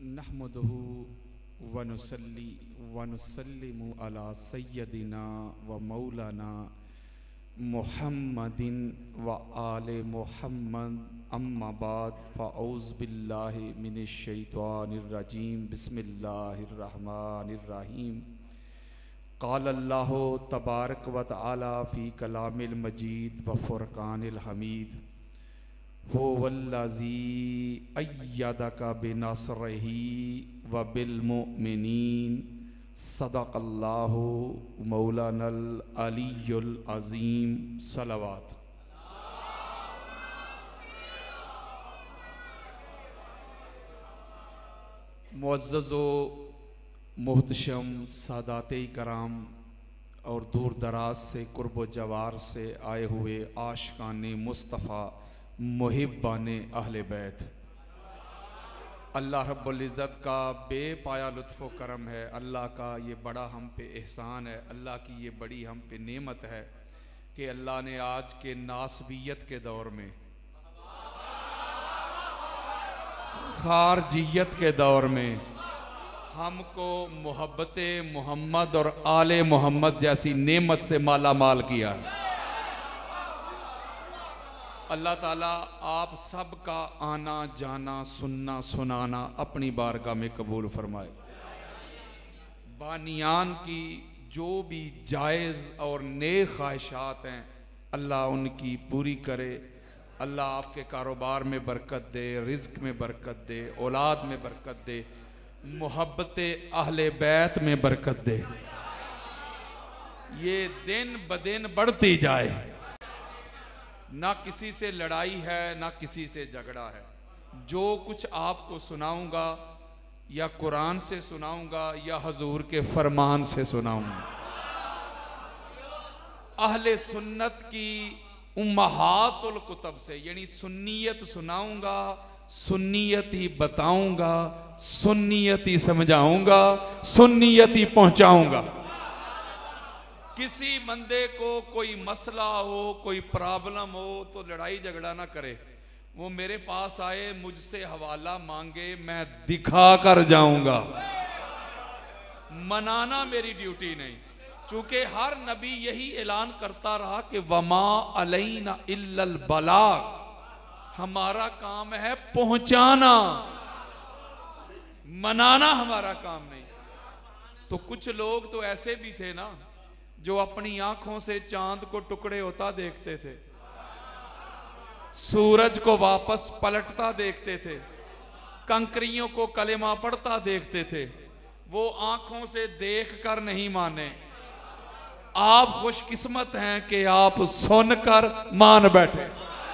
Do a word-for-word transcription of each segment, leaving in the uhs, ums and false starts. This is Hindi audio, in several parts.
नहमदुहु व नुसल्ली व नुसल्लिमु अला सय्यदिना व मौलाना मुहम्मदिन व आले मुहम्मद अम्मा बाद फ़अऊज़ु बिल्लाहि मिनश शैतानिर रजीम बिस्मिल्लाहिर रहमानिर रहीम। क़ाल अल्लाहु तबारक व तआला फ़ी कलामिल मजीद व फ़ुरक़ानिल हमीद हुवल्लज़ी अय्यदका बिनस्रिही व बिल मुमिनीन सदक़ल्लाहु मौलानल अलियुल अज़ीम। सलावत। मुअज़्ज़ज़ो मुहतशम सादाते कराम और दूर दराज से कुर्ब जवार से आए हुए आशिकाने मुस्तफ़ा मुहिब्बाने अहले बैत, अल्लाह रब्बुल इज़्ज़त का बेपाया लुत्फ़ करम है। अल्लाह का ये बड़ा हम पे एहसान है, अल्लाह की ये बड़ी हम पे नेमत है कि अल्लाह ने आज के नासबियत के दौर में, खारजियत के दौर में हमको मोहब्बत मोहम्मद और आले मोहम्मद जैसी नेमत से माला माल किया। अल्लाह ताला आप सब का आना जाना सुनना सुनाना अपनी बारगाह में कबूल फरमाए। बानियान की जो भी जायज़ और नेक ख्वाहिशात हैं अल्लाह उनकी पूरी करे। अल्लाह आपके कारोबार में बरकत दे, रिज़्क़ में बरकत दे, औलाद में बरकत दे, मोहब्बत अहले बैत में बरकत दे। ये दिन ब दिन बढ़ती जाए। ना किसी से लड़ाई है ना किसी से झगड़ा है। जो कुछ आपको सुनाऊंगा या कुरान से सुनाऊंगा या हजूर के फरमान से सुनाऊंगा। अहले सुन्नत की उम्महातुल कुतब से, यानी सुन्नियत सुनाऊंगा, सुन्नियत ही बताऊंगा, सुन्नियत ही समझाऊंगा, सुन्नियत ही पहुंचाऊंगा। किसी बंदे को कोई मसला हो, कोई प्रॉब्लम हो तो लड़ाई झगड़ा ना करे। वो मेरे पास आए, मुझसे हवाला मांगे, मैं दिखा कर जाऊंगा। मनाना मेरी ड्यूटी नहीं, चूंकि हर नबी यही ऐलान करता रहा कि वमा अलैना इल्लल बलाग, हमारा काम है पहुंचाना, मनाना हमारा काम नहीं। तो कुछ लोग तो ऐसे भी थे ना जो अपनी आंखों से चांद को टुकड़े होता देखते थे, सूरज को वापस पलटता देखते थे, कंकरियों को कलेमा पढ़ता देखते थे। वो आंखों से देखकर नहीं माने। आप खुशकिस्मत हैं कि आप सुनकर मान बैठे।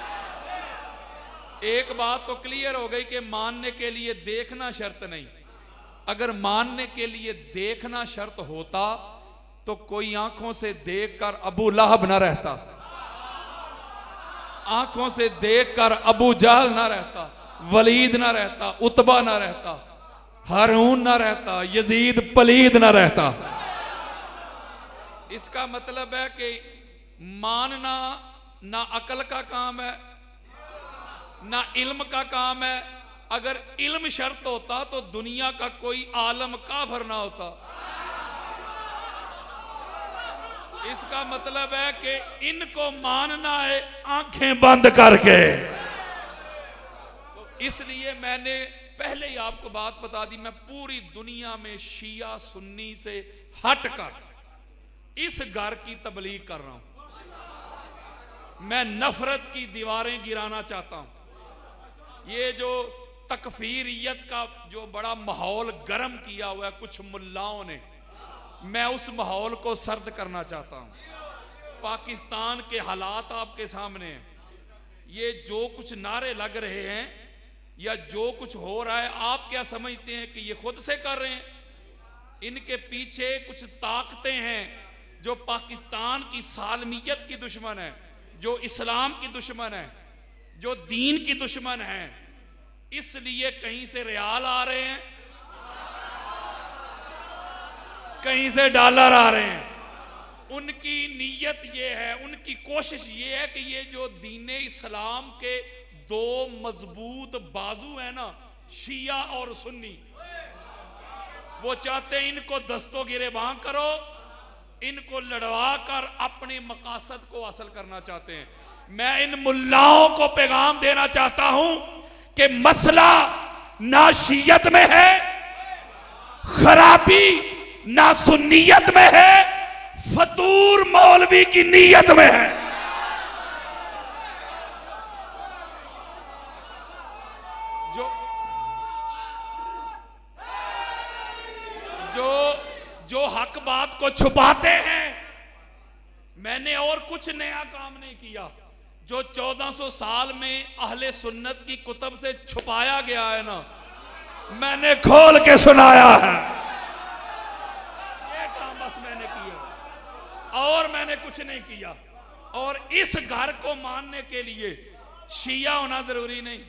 एक बात तो क्लियर हो गई कि मानने के लिए देखना शर्त नहीं। अगर मानने के लिए देखना शर्त होता तो कोई आंखों से देखकर अबू लहब ना रहता, आंखों से देखकर अबू जहल ना रहता, वलीद ना रहता, उतबा ना रहता, हारून ना रहता, यजीद पलीद ना रहता। इसका मतलब है कि मानना ना अकल का काम है ना इल्म का काम है। अगर इल्म शर्त होता तो दुनिया का कोई आलम काफिर ना होता। इसका मतलब है कि इनको मानना है आंखें बंद करके। तो इसलिए मैंने पहले ही आपको बात बता दी, मैं पूरी दुनिया में शिया सुन्नी से हटकर इस घर की तबलीग कर रहा हूं। मैं नफरत की दीवारें गिराना चाहता हूं। ये जो तकफीरियत का जो बड़ा माहौल गर्म किया हुआ है कुछ मुल्लाओं ने, मैं उस माहौल को सर्द करना चाहता हूं। पाकिस्तान के हालात आपके सामने हैं। ये जो कुछ नारे लग रहे हैं या जो कुछ हो रहा है, आप क्या समझते हैं कि ये खुद से कर रहे हैं? इनके पीछे कुछ ताकतें हैं जो पाकिस्तान की सालमियत की दुश्मन है, जो इस्लाम की दुश्मन है, जो दीन की दुश्मन है। इसलिए कहीं से रियाल आ रहे हैं, कहीं से डॉलर आ रहे हैं। उनकी नीयत ये है, उनकी कोशिश ये है कि ये जो दीन इस्लाम के दो मजबूत बाजू है ना, शिया और सुन्नी, वो चाहते हैं इनको दस्तों गिरेबां करो, इनको लड़वा कर अपने मकासद को हासिल करना चाहते हैं। मैं इन मुल्लाओं को पैगाम देना चाहता हूं कि मसला ना शियत में है, खराबी ना सुन्नियत में है, फतूर मौलवी की नीयत में है। जो जो जो हक बात को छुपाते हैं, मैंने और कुछ नया काम नहीं किया। जो चौदह सौ साल में अहले सुन्नत की कुतब से छुपाया गया है ना, मैंने खोल के सुनाया है। ये काम बस मैंने किया और मैंने कुछ नहीं किया। और इस घर को मानने के लिए शिया होना जरूरी नहीं,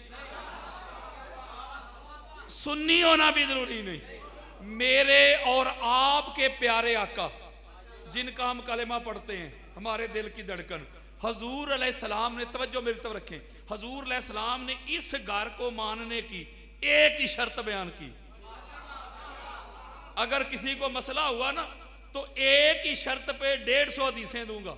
सुन्नी होना भी जरूरी नहीं। मेरे और आपके प्यारे आका जिनका हम कलेमा पढ़ते हैं, हमारे दिल की धड़कन, हजूर अलैहिस्सलाम ने, तवज्जो मेरी तरफ रखें, हजूर अलैहिस्सलाम ने इस घर को मानने की एक ही शर्त बयान की। अगर किसी को मसला हुआ ना तो एक ही शर्त पे डेढ़ सौ हदीसें दूंगा।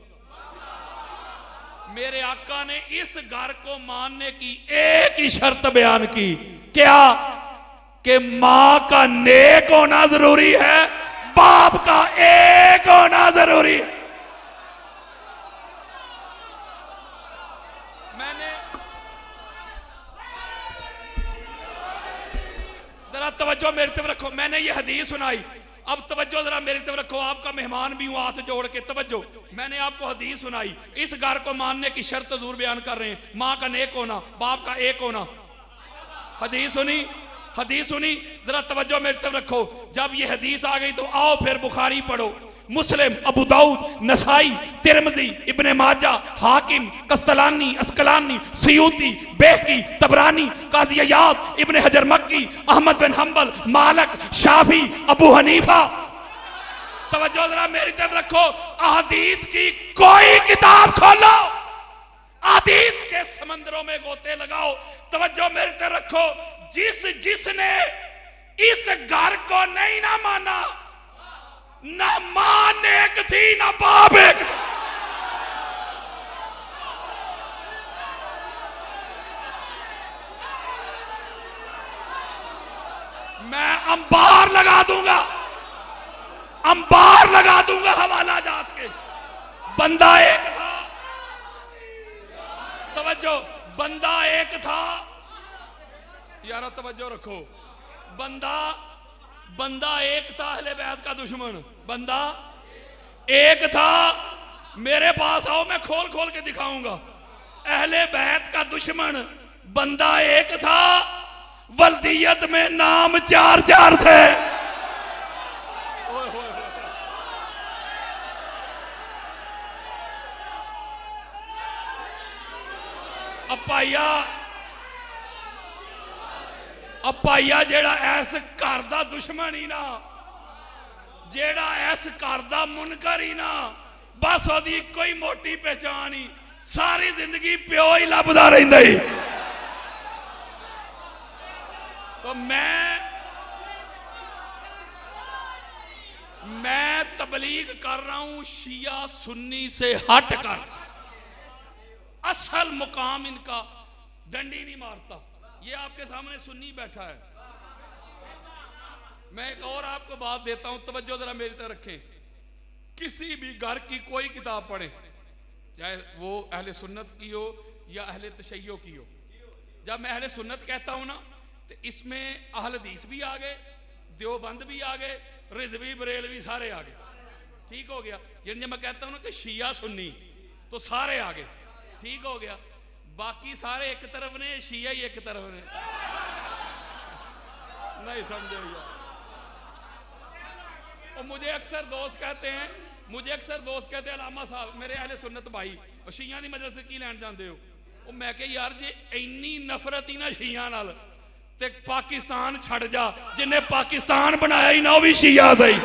मेरे आका ने इस घर को मानने की एक ही शर्त बयान की, क्या? कि मां का नेक होना जरूरी है, बाप का एक होना जरूरी है। मैंने जरा तवज्जो मेरी तरफ रखो, मैंने ये हदीस सुनाई, अब तवज्जो जरा मेरी तरफ रखो, आपका मेहमान भी हूं, हाथ जोड़ के तवज्जो। मैंने आपको हदीस सुनाई, इस घर को मानने की शर्त जरूर बयान कर रहे हैं, मां का नेक होना, बाप का एक होना। हदीस सुनी, हदीस सुनी, जरा तवज्जो मेरी तरफ रखो। जब ये हदीस आ गई तो आओ फिर बुखारी पढ़ो, Muslim, Abu Dawood, Nasai, Tirmidhi, Ibn Majah, Hakim, Qastalani, अस्कलानी, Suyuti, बेहकी, तबरानी, Qazi इयाद, इब्ने हजर मक्की, अहमद बिन हंबल, मालिक, शाफी, अबू हनीफा। तवज्जो जरा मेरी तरफ रखो, अहदीस की कोई किताब खोलो, हदीस के समंदरों में गोते लगाओ। तवज्जो मेरी तरफ रखो, जिस जिसने इस घर को नहीं ना माना, ना मां नेक थी ना बाप एक थी। मैं अंबार लगा दूंगा, अंबार लगा दूंगा हवाला जात के। बंदा एक था, तवज्जो, बंदा एक था यारो, तवज्जो रखो, बंदा बंदा एक था, अहले बैत का दुश्मन, बंदा एक था। मेरे पास आओ, मैं खोल खोल के दिखाऊंगा। अहले बैत का दुश्मन बंदा एक था, वल्दियत में नाम चार चार थे। ओए होए होए। अब पाइया अब पाइया जेड़ा ऐस घर दा दुश्मन ही ना, जेड़ा ऐस घर दा मुनकर ही ना, बस ओदी कोई मोटी पहचान ही, सारी जिंदगी प्यो ही लभदा रहिंदा ही। तो मैं मैं तबलीग कर रहा हूं शिया सुन्नी से हट कर। असल मुकाम इनका डंडी नहीं मारता, ये आपके सामने सुन्नी बैठा है। मैं एक और आपको बात देता हूं, तवज्जो जरा मेरी तरफ रखें। किसी भी घर की कोई किताब पढ़े, चाहे वो अहले सुन्नत की हो या अहले तशय्यो की हो। जब मैं अहले सुन्नत कहता हूं ना, तो इसमें अहल हदीस भी आ गए, देवबंद भी आ गए, रिजवी बरेलवी सारे आ गए। ठीक हो गया। यानी जब मैं कहता हूं ना कि शिया सुन्नी, तो सारे आ गए। ठीक हो गया। बाकी सारे एक तरफ ने, शिया ही एक तरफ ने। नहीं समझे यार। और मुझे अक्सर दोस्त कहते हैं मुझे अक्सर दोस्त कहते हैं अलामा साहब मेरे अहले सुन्नत भाई, और शिया दी मजलिस की लैन जाते हो। और मैं कह यार जे इन्नी नफरत ही ना शिया नाल, ते पाकिस्तान छड़ जा, जिन्हें पाकिस्तान बनाया ही ना वो भी शिया सही।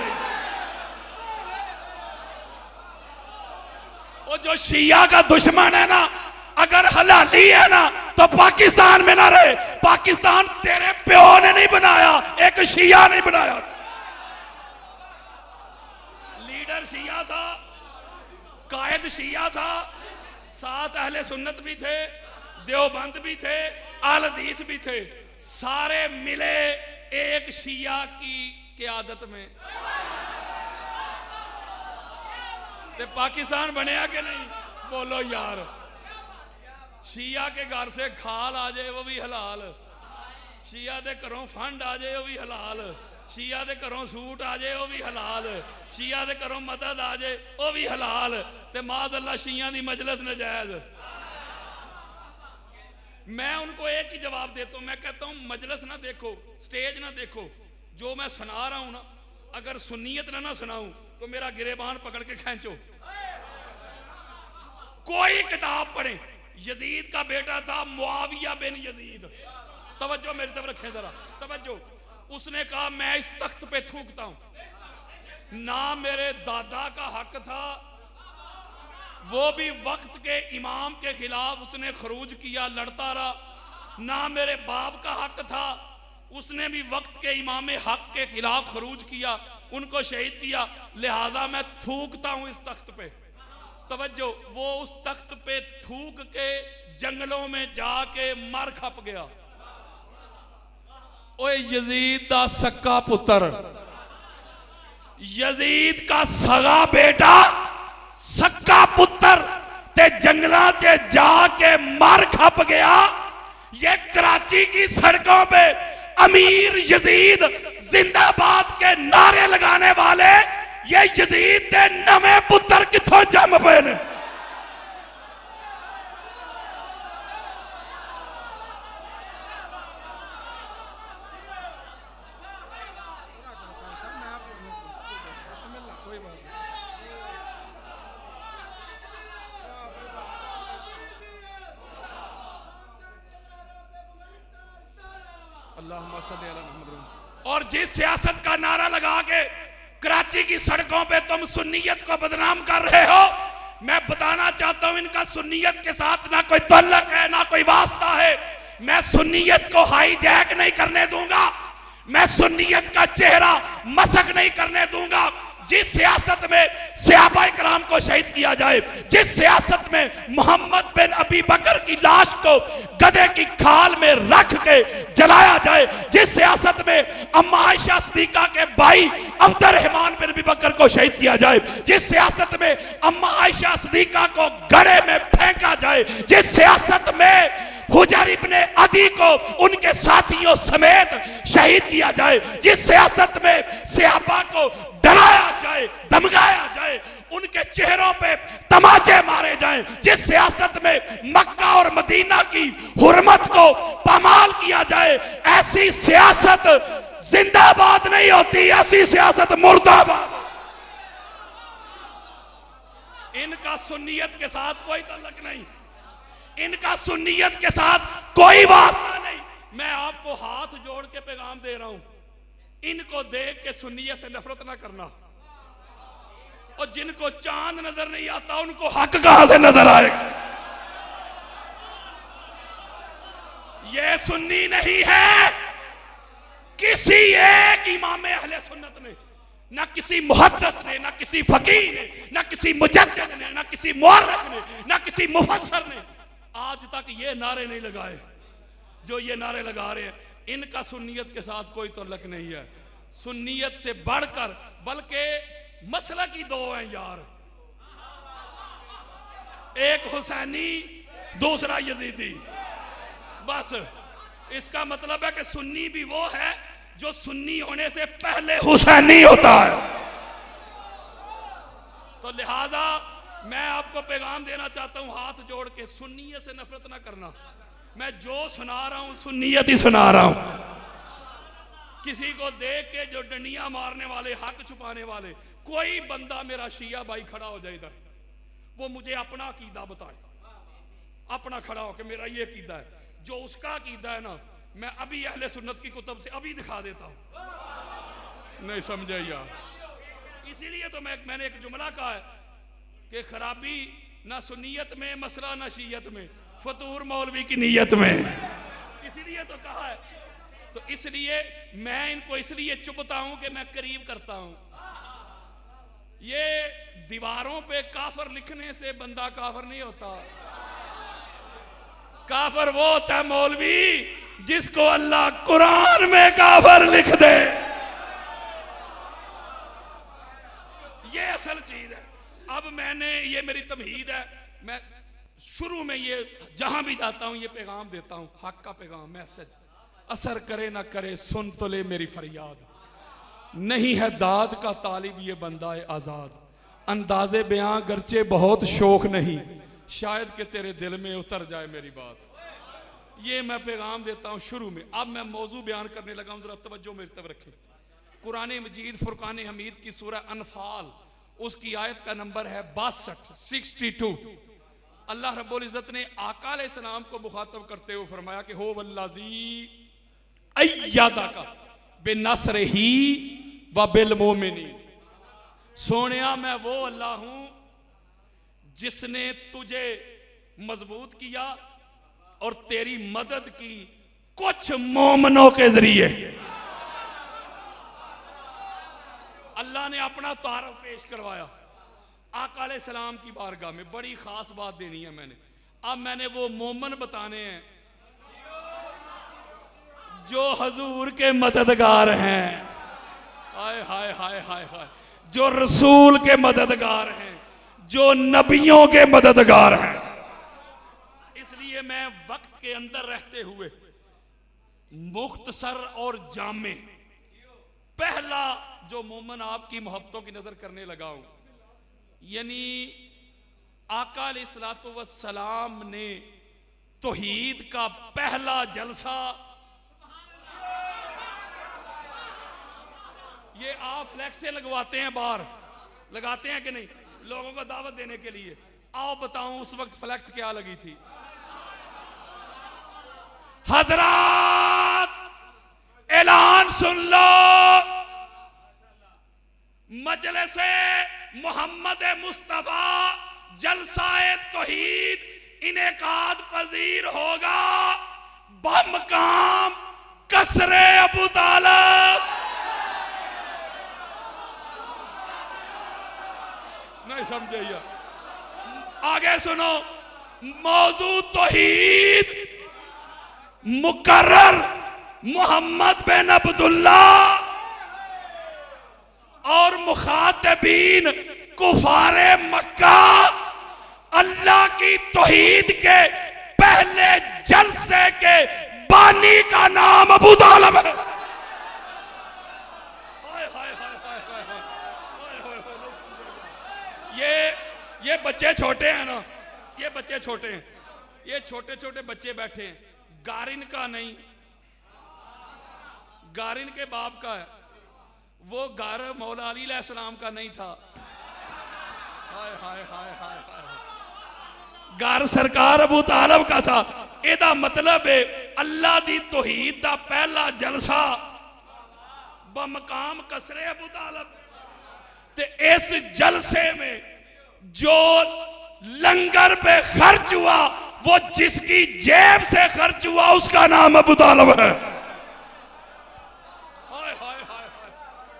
और जो शिया का दुश्मन है ना, अगर हलाली है ना तो पाकिस्तान में ना रहे। पाकिस्तान तेरे प्यो ने नहीं बनाया, एक शिया नहीं बनाया। सदर शिया था, कायद शिया था, साथ अहले सुन्नत भी थे, देवबंद भी थे, अहल हदीस भी थे, सारे मिले एक शिया की क़यादत में। ते पाकिस्तान बनया कि नहीं? बोलो यार। शिया के घर से खाल आ जाए वो भी हलाल, शिया दे घरों फंड आ जाए वो भी हलाल, शिया दे घरों सूट आ जाए वो भी हलाल, शिया दे घरों मदद आ जाए वो भी हलाल, ते माज़ अल्लाह शिया दी मजलिस नजायज। मैं उनको एक ही जवाब देता हूं, मैं कहता हूं मजलिस ना देखो, स्टेज ना देखो, जो मैं सुना रहा हूं ना, अगर सुन्नियत ना ना सुनाऊं तो मेरा गिरेबान पकड़ के खींचो। कोई किताब पढ़े। यजीद का बेटा था मुआविया बिन यजीद, तवज्जो मेरी तरफ रखें जरा, तवज्जो। उसने कहा मैं इस तख्त पे थूकता हूं, ना मेरे दादा का हक था, वो भी वक्त के इमाम के खिलाफ उसने खरूज किया, लड़ता रहा, ना मेरे बाप का हक था, उसने भी वक्त के इमाम हक के खिलाफ खरूज किया, उनको शहीद किया, लिहाजा मैं थूकता हूं इस तख्त पे। तवज्जो, वो उस तख्त पे थूक के जंगलों में जाके मर खप गया। ओए यजीद दा सक्का पुत्र, यजीद का सगा बेटा, सक्का पुत्र ते जंगलों के जाके मर खप गया। ये कराची की सड़कों पे अमीर यजीद जिंदाबाद के नारे लगाने वाले ये यजीद दे नवे पुत्र किथों जम पे ने? और जिस सियासत का नारा लगा के कराची की सड़कों पे तुम सुन्नियत को बदनाम कर रहे हो, मैं बताना चाहता हूं इनका सुन्नियत के साथ ना कोई तल्लक है ना कोई वास्ता है। मैं सुन्नियत को हाईजैक नहीं करने दूंगा, मैं सुन्नियत का चेहरा मसक नहीं करने दूंगा। जिस सियासत में सहाबाए कराम को शहीद किया जाए, जिस सियासत में मोहम्मद बिन अबी बकर की लाश को गधे की खाल में रख के जलाया जाए, जिस सियासत में अम्मा आयशा सिद्दीका के भाई अब्दुर्रहमान बिन अबी बकर को शहीद किया जाए, जिस सियासत में अम्मा आयशा सिद्दीका को गड्ढे में फेंका जाए, जिस सियासत में हुजर इब्ने अदी को उनके साथियों समेत शहीद किया जाए, जिस सियासत में सहाबा को डराया जाए, धमकाया जाए, उनके चेहरों पे तमाचे मारे जाएं, जिस सियासत में मक्का और मदीना की हुर्मत को पामाल किया जाए, ऐसी सियासत जिंदाबाद नहीं होती, ऐसी सियासत मुर्दाबाद। इनका सुन्नियत के साथ कोई ताल्लुक नहीं, इनका सुन्नियत के साथ कोई वास्ता नहीं। मैं आपको हाथ जोड़ के पैगाम दे रहा हूं, इनको देख के सुन्नियत से नफरत ना करना, और जिनको चांद नजर नहीं आता उनको हक कहां से नजर आएगा? ये सुन्नी नहीं है। किसी एक इमाम अहले सुन्नत ने, ना किसी मुहद्दिस ने, ना किसी फकीह ने, ना किसी मुजद्दिद ने, ना किसी मुअर्रिख ने, ना किसी मुफस्सिर ने आज तक ये नारे नहीं लगाए जो ये नारे लगा रहे हैं। इनका सुन्नियत के साथ कोई ताल्लुक नहीं है। सुन्नियत से बढ़कर बल्कि मसला की दो हैं यार, एक हुसैनी दूसरा यजीदी। बस इसका मतलब है कि सुन्नी भी वो है जो सुन्नी होने से पहले हुसैनी होता है। तो लिहाजा मैं आपको पैगाम देना चाहता हूं हाथ जोड़ के, सुन्नियत से नफरत ना करना। मैं जो सुना रहा हूं सुन्नियत ही सुना रहा हूं। किसी को देख के जो डंडियां मारने वाले, हक छुपाने वाले, कोई बंदा मेरा शिया भाई खड़ा हो जाए इधर, वो मुझे अपना अकीदा बताए, अपना खड़ा हो के मेरा ये अकीदा है, जो उसका अकीदा है ना, मैं अभी अहले सुन्नत की कुतुब से अभी दिखा देता हूं। नहीं समझे यार? इसीलिए तो मैं मैंने एक जुमला कहा है कि खराबी ना सुन्नियत में मसला ना शीयत में, फतूर मौलवी की नीयत में, इसीलिए तो कहा है। तो इसलिए मैं इनको इसलिए चुपता हूं कि मैं करीब करता हूं। ये दीवारों पे काफर लिखने से बंदा काफर नहीं होता। काफर वो होता है मौलवी जिसको अल्लाह कुरान में काफर लिख दे। ये असल चीज है। अब मैंने, ये मेरी तमहीद है, मैं शुरू में ये जहां भी जाता हूं ये पैगाम देता हूं, हक का पैगाम, मैसेज। असर करे ना करे सुन तो ले मेरी फरियाद, नहीं है दाद का तालिब ये बंदा है आजाद। अंदाजे बयां गर्चे बहुत शौक नहीं, शायद कि तेरे दिल में उतर जाए मेरी बात। ये मैं पैगाम देता हूं शुरू में। अब मैं मौजू बयान करने लगा हूं, जरा तवज्जो मेरी तरफ रखें। कुरान मजीद फुरकान हमीद की सूरह अनफाल, उसकी आयत का नंबर है बासठ, सिक्सटी टू। अल्लाह रब्बुल इज्जत ने आका अलैहिस्सलाम को मुखातब करते हुए फरमाया कि हो वल्लाजी अय्यादा का बिनसरिही व बिल मोमिनीन। सोनिया मैं वो अल्लाह हूं जिसने तुझे मजबूत किया और तेरी मदद की कुछ मोमनों के जरिए। अल्लाह ने अपना तारफ पेश करवाया आका अलैहिस्सलाम की बारगाह में। बड़ी खास बात देनी है मैंने। अब मैंने वो मोमन बताने हैं जो हजूर के मददगार हैं। हाय हाय हाय हाय हाय, जो रसूल के मददगार हैं, जो नबियों के मददगार हैं। इसलिए मैं वक्त के अंदर रहते हुए मुख्तसर और जामे पहला जो मोमन आपकी मोहब्बतों की नजर करने लगा हूं, यानी आका अलैहिस्सलातु वस्सलाम ने तौहीद का पहला जलसा, ये आप फ्लैक्स से लगवाते हैं, बाहर लगाते हैं कि नहीं, लोगों को दावत देने के लिए। आओ बताऊं उस वक्त फ्लैक्स क्या लगी थी। हजरात ऐलान सुन लो, मजलिसे मोहम्मद मुस्तफा जलसाए तौहीद इनेकाद पजीर होगा बमकाम कसरे अबू तालिब। नहीं समझे? आगे सुनो, मौजू तौहीद मुकर्रर मोहम्मद बिन अब्दुल्ला और मुखातबीन कुफारे मक्का अल्लाह की तौहीद के पहले जलसे के बानी का नाम अबू तालिब है। ये ये बच्चे छोटे हैं ना, ये बच्चे छोटे हैं, ये छोटे छोटे बच्चे बैठे हैं। गारिन का नहीं, गारिन के बाप का है। वो गार मौला अली अलैहिस्सलाम का नहीं था। हाय हाय हाय हाय हाय, गार सरकार अबू तालिब का था। एदा मतलब है अल्लाह दी तौहीद दा पहला जलसा बमकाम कसरे अबू तालिब। ते इस जलसे में जो लंगर पे खर्च हुआ, वो जिसकी जेब से खर्च हुआ, उसका नाम अबू तालिब है। हाय हाय हाय हाय,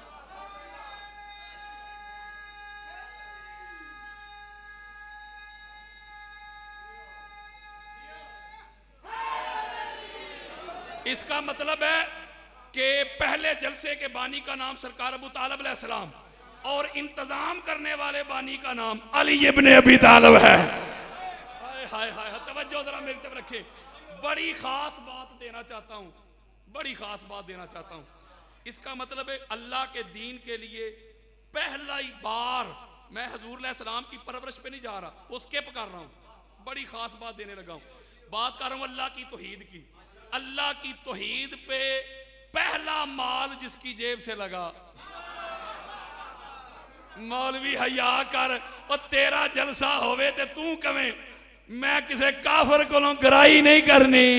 इसका मतलब है कि पहले जलसे के बानी का नाम सरकार अबू तालिब अलैहिस्सलाम और इंतजाम करने वाले बानी का नाम अली इब्ने अबी तालिब है। हाय हाय हाय, तवज्जो जरा मेरी तरफ रखें। बड़ी खास बात देना चाहता हूं, बड़ी खास बात देना चाहता हूं। इसका मतलब है अल्लाह के दीन के लिए पहला ही बार, मैं हुजूर अलैहिस्सलाम की परवरिश पे नहीं जा रहा, उसके पे कर रहा हूं। बड़ी खास बात देने लगा हूं। बात कर रहा हूं अल्लाह की तौहीद की। अल्लाह की तौहीद पे पहला माल जिसकी जेब से लगा, मौलवी हया कर, और तेरा जलसा होवे ते तू कवे मैं किसी काफर को गराई नहीं करनी।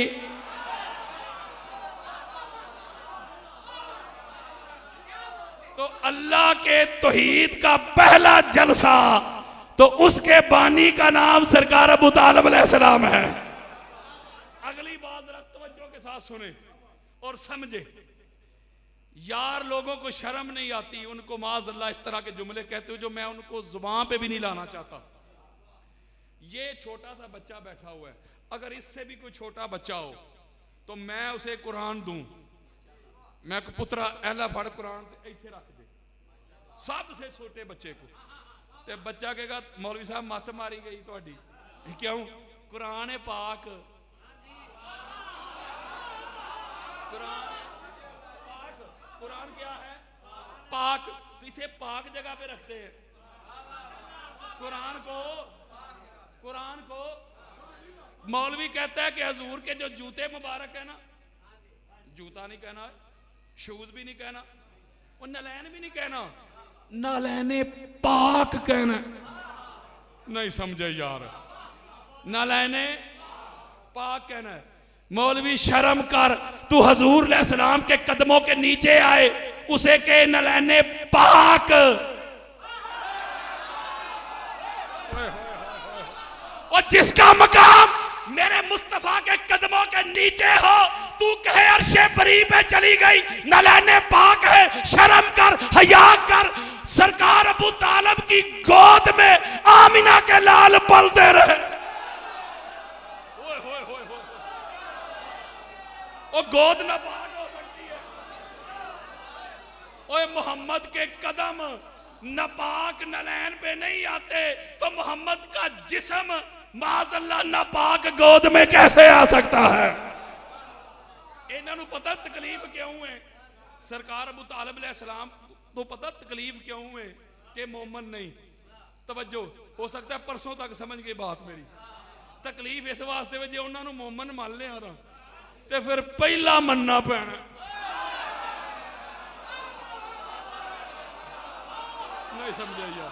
तो अल्लाह के तौहीद का पहला जलसा, तो उसके बानी का नाम सरकार अबू तालिब अलैहिस्सलाम है। अगली बात जरा तवज्जो के साथ सुने और समझे। यार लोगों को शर्म नहीं आती, उनको माज़अल्लाह इस तरह के जुमले कहते हो जो मैं उनको जुबान पे भी नहीं लाना चाहता। ये छोटा सा बच्चा बैठा हुआ है, अगर इससे भी कोई छोटा बच्चा हो तो मैं उसे कुरान दूं, मैं पुत्रा एला फड़ कुरान इत्थे रख दे सबसे छोटे बच्चे को, ते बच्चा कहेगा मौलवी साहब मत मारी गई थोड़ी, क्यों? कुरान है पाक, कुरान पाक, कुरान क्या है? पाक। तो इसे पाक जगह पे रखते हैं कुरान को। कुरान को मौलवी कहता है कि हजूर के जो जूते मुबारक है ना, जूता नहीं कहना है, शूज भी नहीं कहना, और नलैन भी नहीं कहना, नलैने पाक कहना। नहीं समझे यार, नलैने पाक कहना है। मौलवी शर्म कर, तू हजूर अलैहिस्सलाम के कदमों के नीचे आए, उसे के नलैने पाक। और जिसका मकाम मेरे मुस्तफा के कदमों के नीचे हो, तू कहे अर्शे बरी पे चली गई, नलैने पाक है। शर्म कर, हया कर। सरकार अबू तालिब की गोद में आमिना के लाल पलते रहे। ओए होए होए होए, ओ गोद नापाक हो सकती है? ओए मोहम्मद के कदम नापाक नलैन पे नहीं आते, तो मोहम्मद का जिस्म माज़अल्लाह नापाक गोद में कैसे आ सकता है? इन्होंने पता तकलीफ क्यों है? सरकार अबू तालिब अलैहिस्सलाम तो पता तकलीफ क्यों है कि मोमन नहीं। तवज्जो, हो सकता है परसों तक समझ गई बात मेरी। तकलीफ इस वास्ते जो उन्होंने मोमन मान लिया ना, तो फिर पहला मनना पैना। नहीं समझे यार?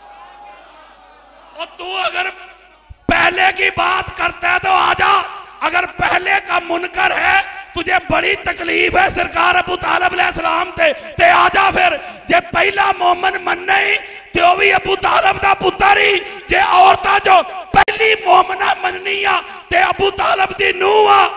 और तू अगर पहले की बात करता है तो आजा, अगर पहले का मुनकर है, तुझे बड़ी तकलीफ है सरकार अबू तालिब अलैहिस्सलाम ते, ते आजा फिर। जे पहला मोमन मन नहीं तो भी अबू तालिब दा पुत्र ही, जे औरता जो पहली मोमना मननी आ ते अबू तालिब दी नूह आ।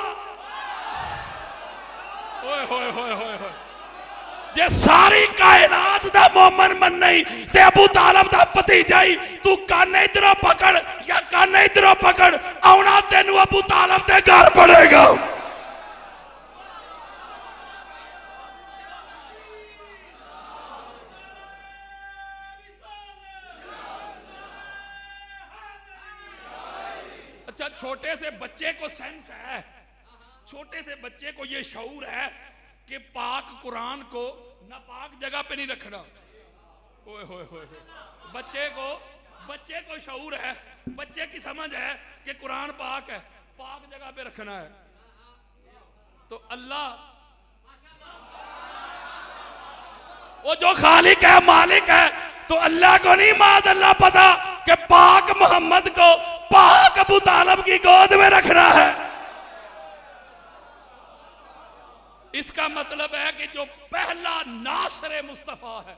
ओए होए होए होए होए, जे सारी कायनात दा मोमन मन नहीं ते अबू तालिब दा भतीजा ही। तू कान इधरों पकड़ या कान इधरों पकड़, आउना तेनू अबू तालिब दे घर पड़ेगा। अच्छा, छोटे से बच्चे को सेंस है, छोटे से बच्चे को ये शऊर है कि पाक कुरान को नापाक जगह पे नहीं रखना। ओए होए होए, बच्चे को बच्चे को शऊर है, बच्चे की समझ है कि कुरान पाक है, पाक जगह पे रखना है। तो अल्लाह वो जो खालिक है, मालिक है, तो अल्लाह को नहीं माज़अल्लाह पता कि पाक मोहम्मद को पाक अबू तालिब की गोद में रखना है। इसका मतलब है कि जो पहला नासरे मुस्तफा है,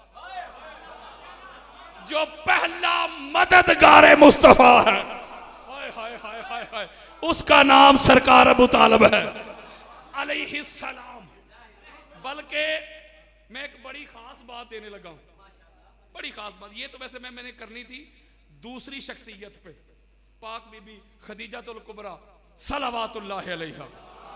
जो पहला मददगारे मुस्तफा है, हाय हाय हाय हाय हाय, उसका नाम सरकार अबू तालिब है अलैहिस्सलाम। बल्कि मैं एक बड़ी खास बात देने लगा हूं, बड़ी खास बात। ये तो वैसे मैं मैंने करनी थी दूसरी शख्सियत पे, पाक बीबी खदीजातुल कुबरा सलवातुल्लाह अलैहा।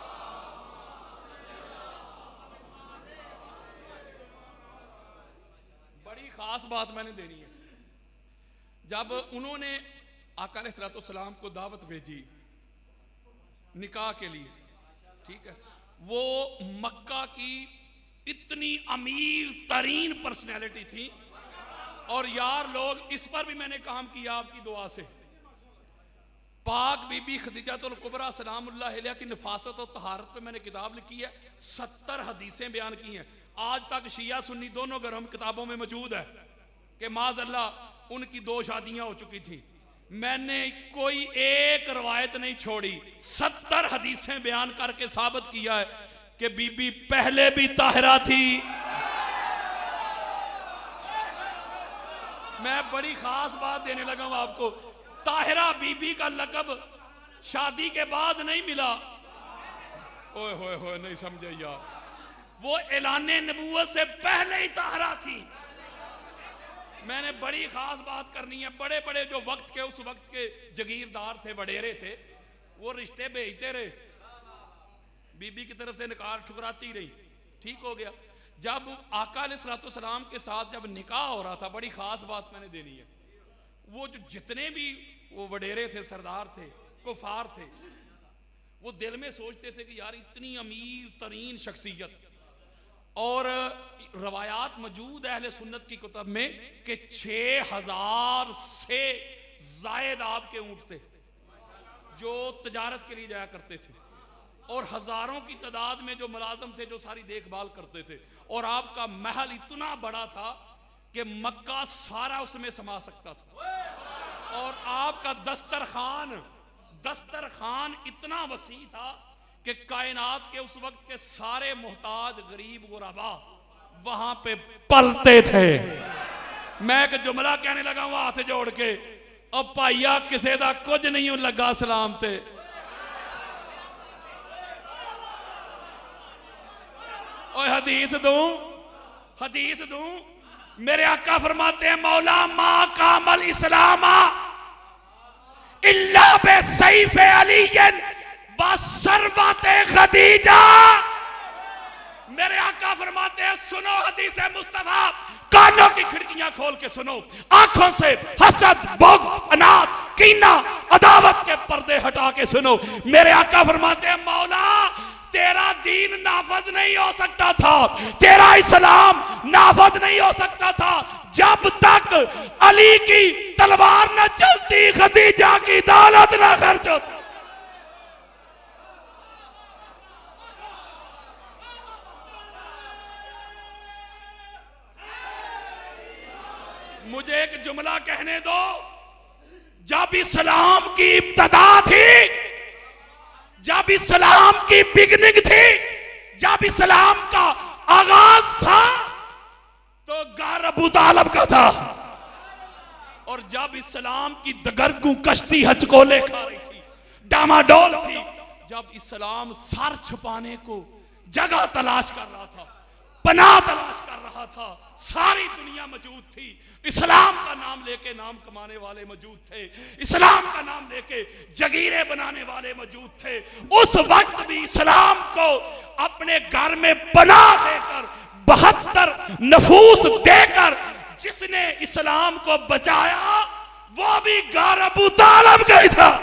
बड़ी खास बात मैंने देनी है। जब उन्होंने आका अलैहिस्सलाम को दावत भेजी निकाह के लिए, ठीक है, वो मक्का की इतनी अमीर तरीन पर्सनैलिटी थी। और यार लोग, इस पर भी मैंने काम किया आपकी दुआ से। पाक बीबी खदीजातुल कुबरा सलामुल्लाह अलैहा की नफासत और तहारत पे मैंने किताब लिखी है, सत्तर हदीसें बयान की हैं। आज तक शिया सुन्नी दोनों गरम किताबों में मौजूद है कि माज़अल्लाह उनकी दो शादियां हो चुकी थी। मैंने कोई एक रवायत नहीं छोड़ी, सत्तर हदीसें बयान करके साबित किया है कि बीबी पहले भी ताहिरा थी। मैं बड़ी खास बात देने लगा हूं आपको, ताहिरा बीबी का लकब शादी के बाद नहीं मिला। ओए होए होए, नहीं समझे यार। वो ऐलाने नबूवत से पहले ही ताहरा थी। मैंने बड़ी खास बात करनी है। बड़े बड़े जो वक्त के उस वक्त के जगीरदार थे, वडेरे थे, वो रिश्ते भेजते रहे, बीबी की तरफ से निकाह ठुकराती रही, ठीक हो गया। जब आका अलैहिस्सलाम के साथ जब निकाह हो रहा था, बड़ी खास बात मैंने देनी है, वो जो जितने भी वो वडेरे थे, सरदार थे, कुफार थे, वो दिल में सोचते थे कि यार इतनी अमीर तरीन शख्सियत, और रवायात मौजूद है अहले सुन्नत की कुतब में कि छः हजार से जायद आपके ऊँट थे जो तजारत के लिए जाया करते थे, और हजारों की तादाद में जो मुलाजम थे जो सारी देखभाल करते थे, और आपका महल इतना बड़ा था कि मक्का सारा उसमें समा सकता था, और आपका दस्तरखान दस्तरखान इतना वसी था कि कायनात के उस वक्त के सारे मोहताज गरीब गुरबा वहां पे पलते थे। मैं एक जुमला कहने लगा वहां हाथ जोड़ के, अब भाइया किसी का कुछ नहीं लगा सलाम ते। और हदीस दूं हदीस दूं मेरे आका फरमाते हैं, मौला मा कामल इस्लामा इल्ला बे सैफ अलीयन व सरवत खदीजा। मेरे आका फरमाते हैं, सुनो हदीस मुस्तफा, कानों की खिड़कियां खोल के सुनो, आंखों से हसद, बुग़्ज़, अनाद, कीना, अदावत के पर्दे हटा के सुनो। मेरे आका फरमाते हैं, मौला तेरा दीन नाफज नहीं हो सकता था, तेरा इस्लाम नाफज नहीं हो सकता था जब तक अली की तलवार न चलती, खदीजा की दौलत न खर्च होती। मुझे एक जुमला कहने दो, जब इस्लाम की इब्तदा थी, जब इस्लाम की बिगनिंग थी, जब इस्लाम का आगाज था, तो घर अबू तालिब का था, और जब इस्लाम की दगरगू कश्ती हचकोले खा रही थी, डामाडोल थी, जब इस्लाम सर छुपाने को जगह तलाश कर रहा था, पनाह तलाश कर रहा था, सारी दुनिया मौजूद थी। इस्लाम का नाम लेके नाम कमाने वाले मौजूद थे, इस्लाम का नाम लेके जगीरे बनाने वाले मौजूद थे। उस वक्त भी इस्लाम को अपने घर में पनाह देकर, बहत्तर नफूस देकर जिसने इस्लाम को बचाया, वो भी घर अबू तालिब का ही था।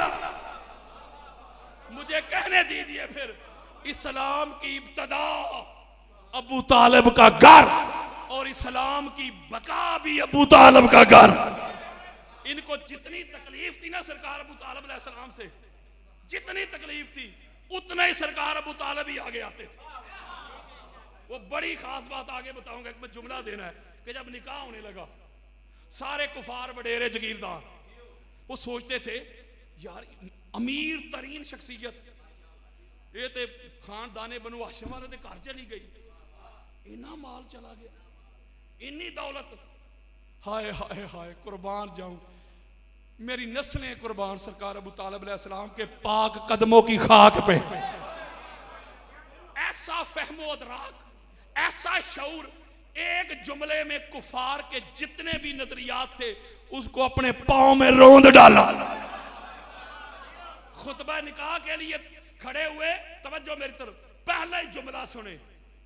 मुझे कहने दीजिए फिर, इस्लाम की इब्तदा अबू तालिब का घर, और इस्लाम की बका भी अबू तालिब का घर। इनको जितनी तकलीफ थी ना सरकार अबू तालिब अलैहिस्सलाम से, जितनी तकलीफ थी उतना ही सरकार अबू तालिब ही आगे आते थे। वो बड़ी खास बात आगे बताऊंगा, एक मैं जुमला देना है कि जब निकाह होने लगा, सारे कुफार वडेरे जगीरदार वो सोचते थे, यार अमीर तरीन शख्सियत ये तो खानदाने बनु हाशिम वाले के घर चली गई, इना माल चला गया, इन्नी दौलत, हाय हाय हाय कुर्बान जाऊं, मेरी नस्लें कुर्बान सरकार अबू तालिब अलैहिस्सलाम के पाक कदमों की खाक पे। ऐसा फहमो अदराक, ऐसा शऊर, एक जुमले में कुफार के जितने भी नजरियात थे उसको अपने पांव में रोंद डाला। खुतबा निकाह के लिए खड़े हुए, तवज्जो मेरी तरफ, पहला ही जुमला सुने,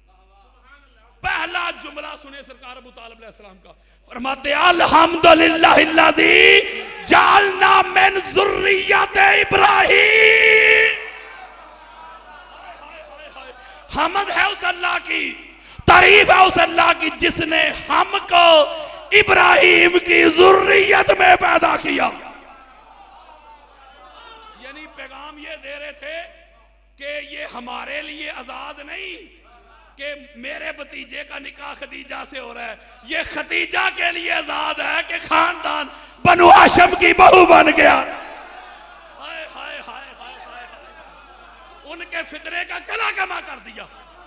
पहला जुमला सुने सरकार अबू तालिब अलैहिस्सलाम का, फरमाते अल्हम्दुलिल्लाहिल्लज़ी जअलना मिन ज़ुर्रिय्यत इब्राहीम। हमद है उस अल्लाह की, तारीफ है उस अल्लाह की जिसने हमको इब्राहिम की ज़ुर्रियत में पैदा किया। यानी पैगाम ये दे रहे थे कि ये हमारे लिए आजाद नहीं कि मेरे भतीजे का निकाह खदीजा से हो रहा है, ये खदीजा के लिए आजाद है कि खानदान बनु हाशिम की बहू बन गया। हाय हाय हाय हाय हाय, उनके फितरे का गला कमा कर दिया।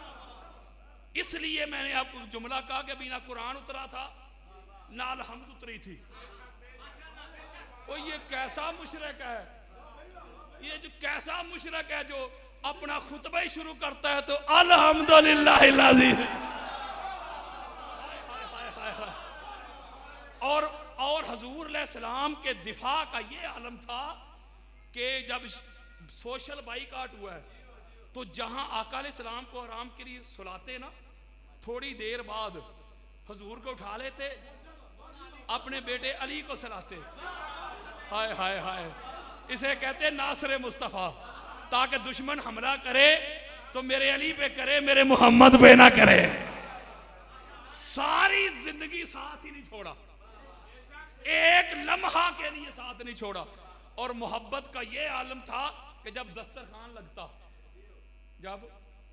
इसलिए मैंने आपको जुमला कहा कि बिना कुरान उतरा था ना अलहम्द उतरी थी। वो ये कैसा मुशरक है, ये जो कैसा मुशरक है जो अपना खुतबा ही शुरू करता है तो अल्हम्दुलिल्लाह अज़ीज़। और और हजूर अलैहिस्सलाम के दिफा का ये आलम था कि जब सोशल बाइकाट हुआ है तो जहां आका अलैहिस्सलाम को आराम के लिए सुलाते ना, थोड़ी देर बाद हजूर को उठा लेते, अपने बेटे अली को सुलाते। हाय हाय हाय, इसे कहते नासरे मुस्तफ़ा। ताकि दुश्मन हमला करे तो मेरे अली पे करे, मेरे मोहम्मद पे ना करे। सारी जिंदगी साथ ही नहीं छोड़ा, एक लम्हा के लिए साथ नहीं छोड़ा। और मोहब्बत का ये आलम था कि जब दस्तरखान लगता, जब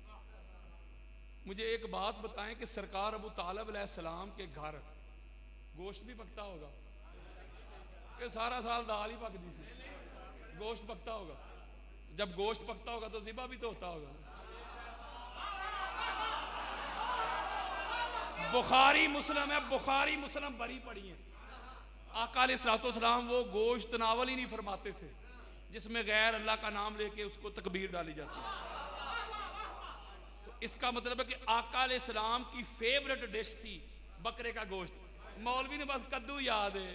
मुझे एक बात बताएं कि सरकार अबू तालिब अलैहिस्सलाम के घर गोश्त भी पकता होगा कि सारा साल दाल ही पकती सी, गोश्त पकता होगा। जब गोश्त पकता होगा तो ज़िबा भी तो होता होगा। बुखारी मुस्लिम है, बुखारी मुस्लिम बड़ी पड़ी है। आका अलैहिस्सलाम वो गोश्त नावल ही नहीं फरमाते थे जिसमें गैर अल्लाह का नाम लेके उसको तकबीर डाली जाती है। तो इसका मतलब है कि आका अलैहिस्सलाम की फेवरेट डिश थी बकरे का गोश्त। मौलवी ने बस कद्दू याद है।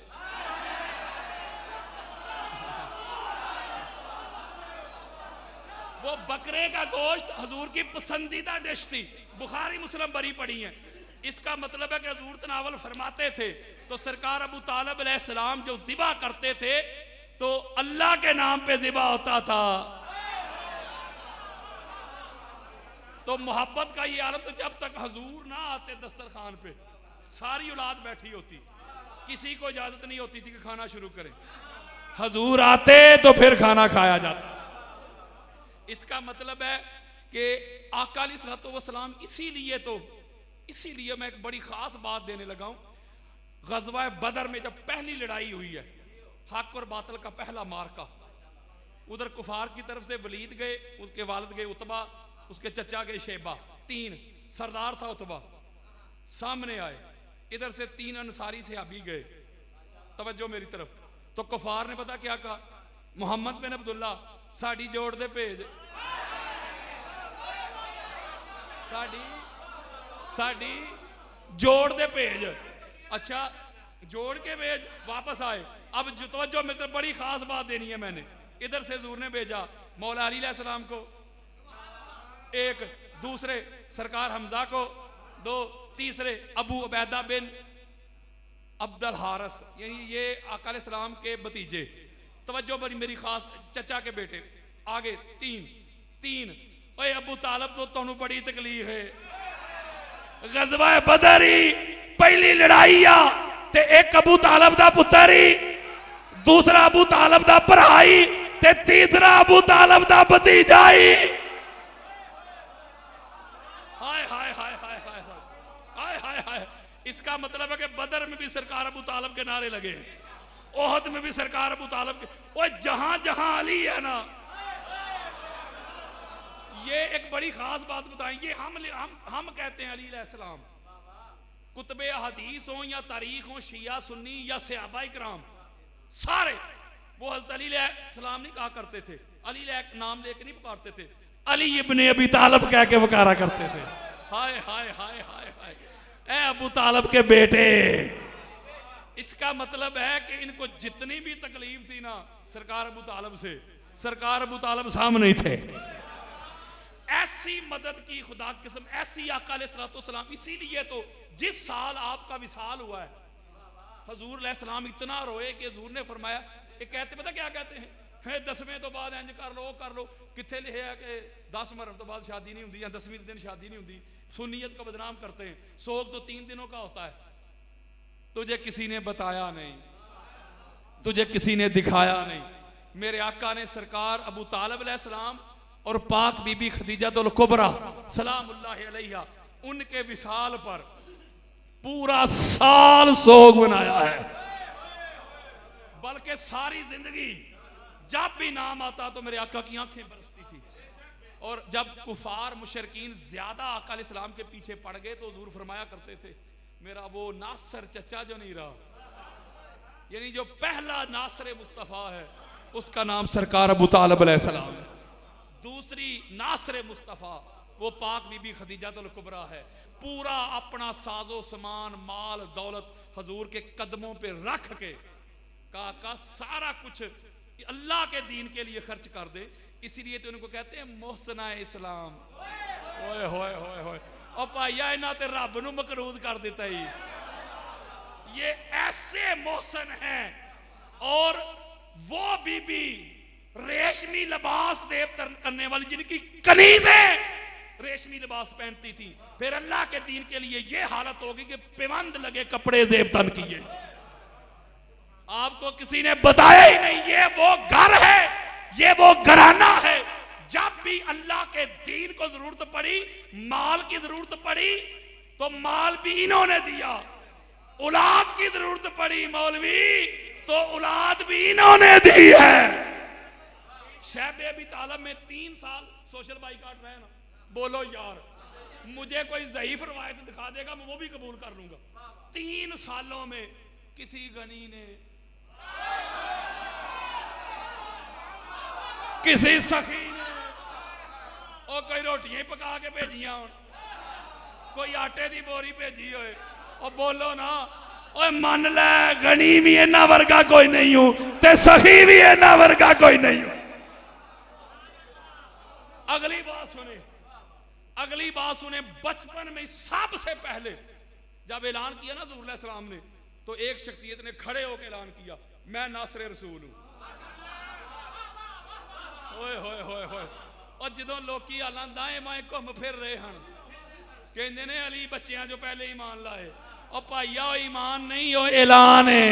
वो बकरे का गोश्त हजूर की पसंदीदा डिश थी। बुखारी मुस्लिम बरी पड़ी है। इसका मतलब है कि हजूर तनावल फरमाते थे तो सरकार अबू तालिब अलैहिस्सलाम जो ज़िबा करते थे तो अल्लाह के नाम पे ज़िबा होता था। तो मोहब्बत का ये आलम, तो जब तक हजूर ना आते दस्तरखान पे सारी औलाद बैठी होती, किसी को इजाजत नहीं होती थी कि खाना शुरू करें। हजूर आते तो फिर खाना खाया जाता। इसका मतलब है कि आका अलैहिस्सलाम, इसीलिए तो इसीलिए मैं एक बड़ी खास बात देने लगा हूं। ग़ज़वा बदर में जब पहली लड़ाई हुई है, हक और बातिल का पहला मार्का, उधर कुफार की तरफ से वलीद गए, उसके वालिद गए उतबा, उसके चचा गए शेबा, तीन सरदार था उतबा, सामने आए। इधर से तीन अंसारी सहाबी गए, तवज्जो मेरी तरफ। तो कुफार ने पता क्या कहा, मोहम्मद बिन अब्दुल्ला साड़ी जोड़ दे भेज, साड़ी साड़ी जोड़ दे भेज। अच्छा जोड़ के भेज, वापस आए। अब जो तवज्जो मेरी तरफ, बड़ी खास बात देनी है मैंने। इधर से हुजूर ने भेजा मौला अली अलैहिस्सलाम को एक, दूसरे सरकार हमजा को दो, तीसरे अबू उबैदा बिन अब्दुल हारिस, यानी ये आका अलैहिस्सलाम के भतीजे। तवज्जो बड़ी मेरी खास, चचा के बेटे। आगे तीन तीन ओए अबू तालिब तो तुहानू बड़ी तकलीफ है। ग़ज़वा बदर ही पहली लड़ाई आ ते एक अबू तालिब दा पुत्तर ही, दूसरा अबू तालिब दा भराई ते तीसरा अबू तालिब दा भतीजा ही। हाय हाय हाय हाय हाय हाय हाय हाय। इसका मतलब है कि बदर में भी सरकार अबू तालिब के नारे लगे, ओहद में भी सरकार अबू तालिब के। ओए जहां जहां अली है ना, ये एक बड़ी खास बात बताएं। ये हम हम हम कहते हैं अली अलैहिस्सलाम, कुतुबे हदीस हो या तारीख हो, शिया सुन्नी या सहाबा इकराम, सारे वो हज़रत अली अलैहिस्सलाम नहीं कहा करते थे, अली नाम लेके नहीं पुकारते थे, अली इब्ने अबी तालिब कह के पुकारा करते थे। हाय हाय हाय हाय हाय, ए अबू तालिब के बेटे। इसका मतलब है कि इनको जितनी भी तकलीफ थी ना सरकार अबू तालिब से, सरकार अबू तालिब सामने थे। ऐसी मदद की खुदा की कसम, ऐसी आका अलैहिस्सलाम। इसीलिए तो जिस साल आपका विसाल हुआ है, हजूर अलैहिस्सलाम इतना रोए कि हजूर ने फरमाया, ये कहते पता क्या कहते हैं, है दसवें तो बाद इंज कर लो कर लो। किथे लिखे है कि दस मरन तो बाद शादी नहीं होती या दसवीं दिन शादी नहीं होती, सुन्नियत को बदनाम करते हैं। सोग तो तीन दिनों का होता है। तुझे किसी ने बताया नहीं, तुझे किसी ने दिखाया नहीं। मेरे आका ने सरकार अबू तालिब अलैहिस्सलाम और पाक बीबी खदीजतुल कुबरा सलामुल्लाहि अलैहा, उनके विसाल पर पूरा साल सोग मनाया है। बल्कि सारी जिंदगी जब भी नाम आता तो मेरे आका की आंखें बरसती थी। और जब कुफार मुशरकीन ज्यादा आका अलैहिस्सलाम के पीछे पड़ गए तो हुजूर फरमाया करते थे, मेरा वो नासर चचा जो नहीं रहा, यानी जो पहला नासर मुस्तफ़ा है, उसका नाम सरकार अबू तालिब अलैहिस्सलाम है। दूसरी नासरे मुस्तफ़ा वो पाक बीबी खदीजातुल कुबरा है। पूरा अपना साजो सामान माल दौलत हजूर के कदमों पे रख के का का सारा कुछ अल्लाह के दीन के लिए खर्च कर दे। इसीलिए तो उनको कहते हैं मोहसना इस्लाम। ओए होए होए होए और भाइया इन्हां ते रब नूं मकरूज कर दिता ही। ये ऐसे मोहसन हैं। और वो बीबी रेशमी लिबास देव करने वाली जिनकी कनीज़ें रेशमी लिबास पहनती थी, फिर अल्लाह के दीन के लिए ये हालत होगी कि पिबंद लगे कपड़े जेब तन किए। आपको किसी ने बताया ही नहीं ये वो घर है, ये वो घराना है। जब भी अल्लाह के दीन को जरूरत पड़ी, माल की जरूरत पड़ी तो माल भी इन्होंने दिया। औलाद की जरूरत पड़ी मौलवी तो औलाद भी इन्होंने दी है। शैब अबी तालिब में तीन साल सोशल बाइकाट रहे ना। बोलो यार, मुझे कोई ज़ईफ रवायत दिखा देगा मैं वो भी कबूल कर लूंगा। तीन सालों में किसी गनी ने, किसी सखी ने और कोई रोटियां पका के भेजियां, कोई आटे की बोरी भेजी होए और बोलो ना ओए मन ले गनी भी इन्ना वर्गा कोई नहीं हूं ते सखी भी इन्ना वर्गा कोई नहीं हूं। अगली बात सुने, अगली बात सुने। बचपन में सबसे पहले जब ऐलान किया ना हुज़ूर अलैहि सलाम ने, तो एक शख्सियत ने खड़े होकर ऐलान किया मैं नासरे रसूल हूं। ओए होए होए होए। और जदों लोकी आला दाएं बाएं घूम फिर रहे हैं कहते ने अली बच्चियां जो पहले ईमान लाए। और भाइया ईमान नहीं हो ऐलान है,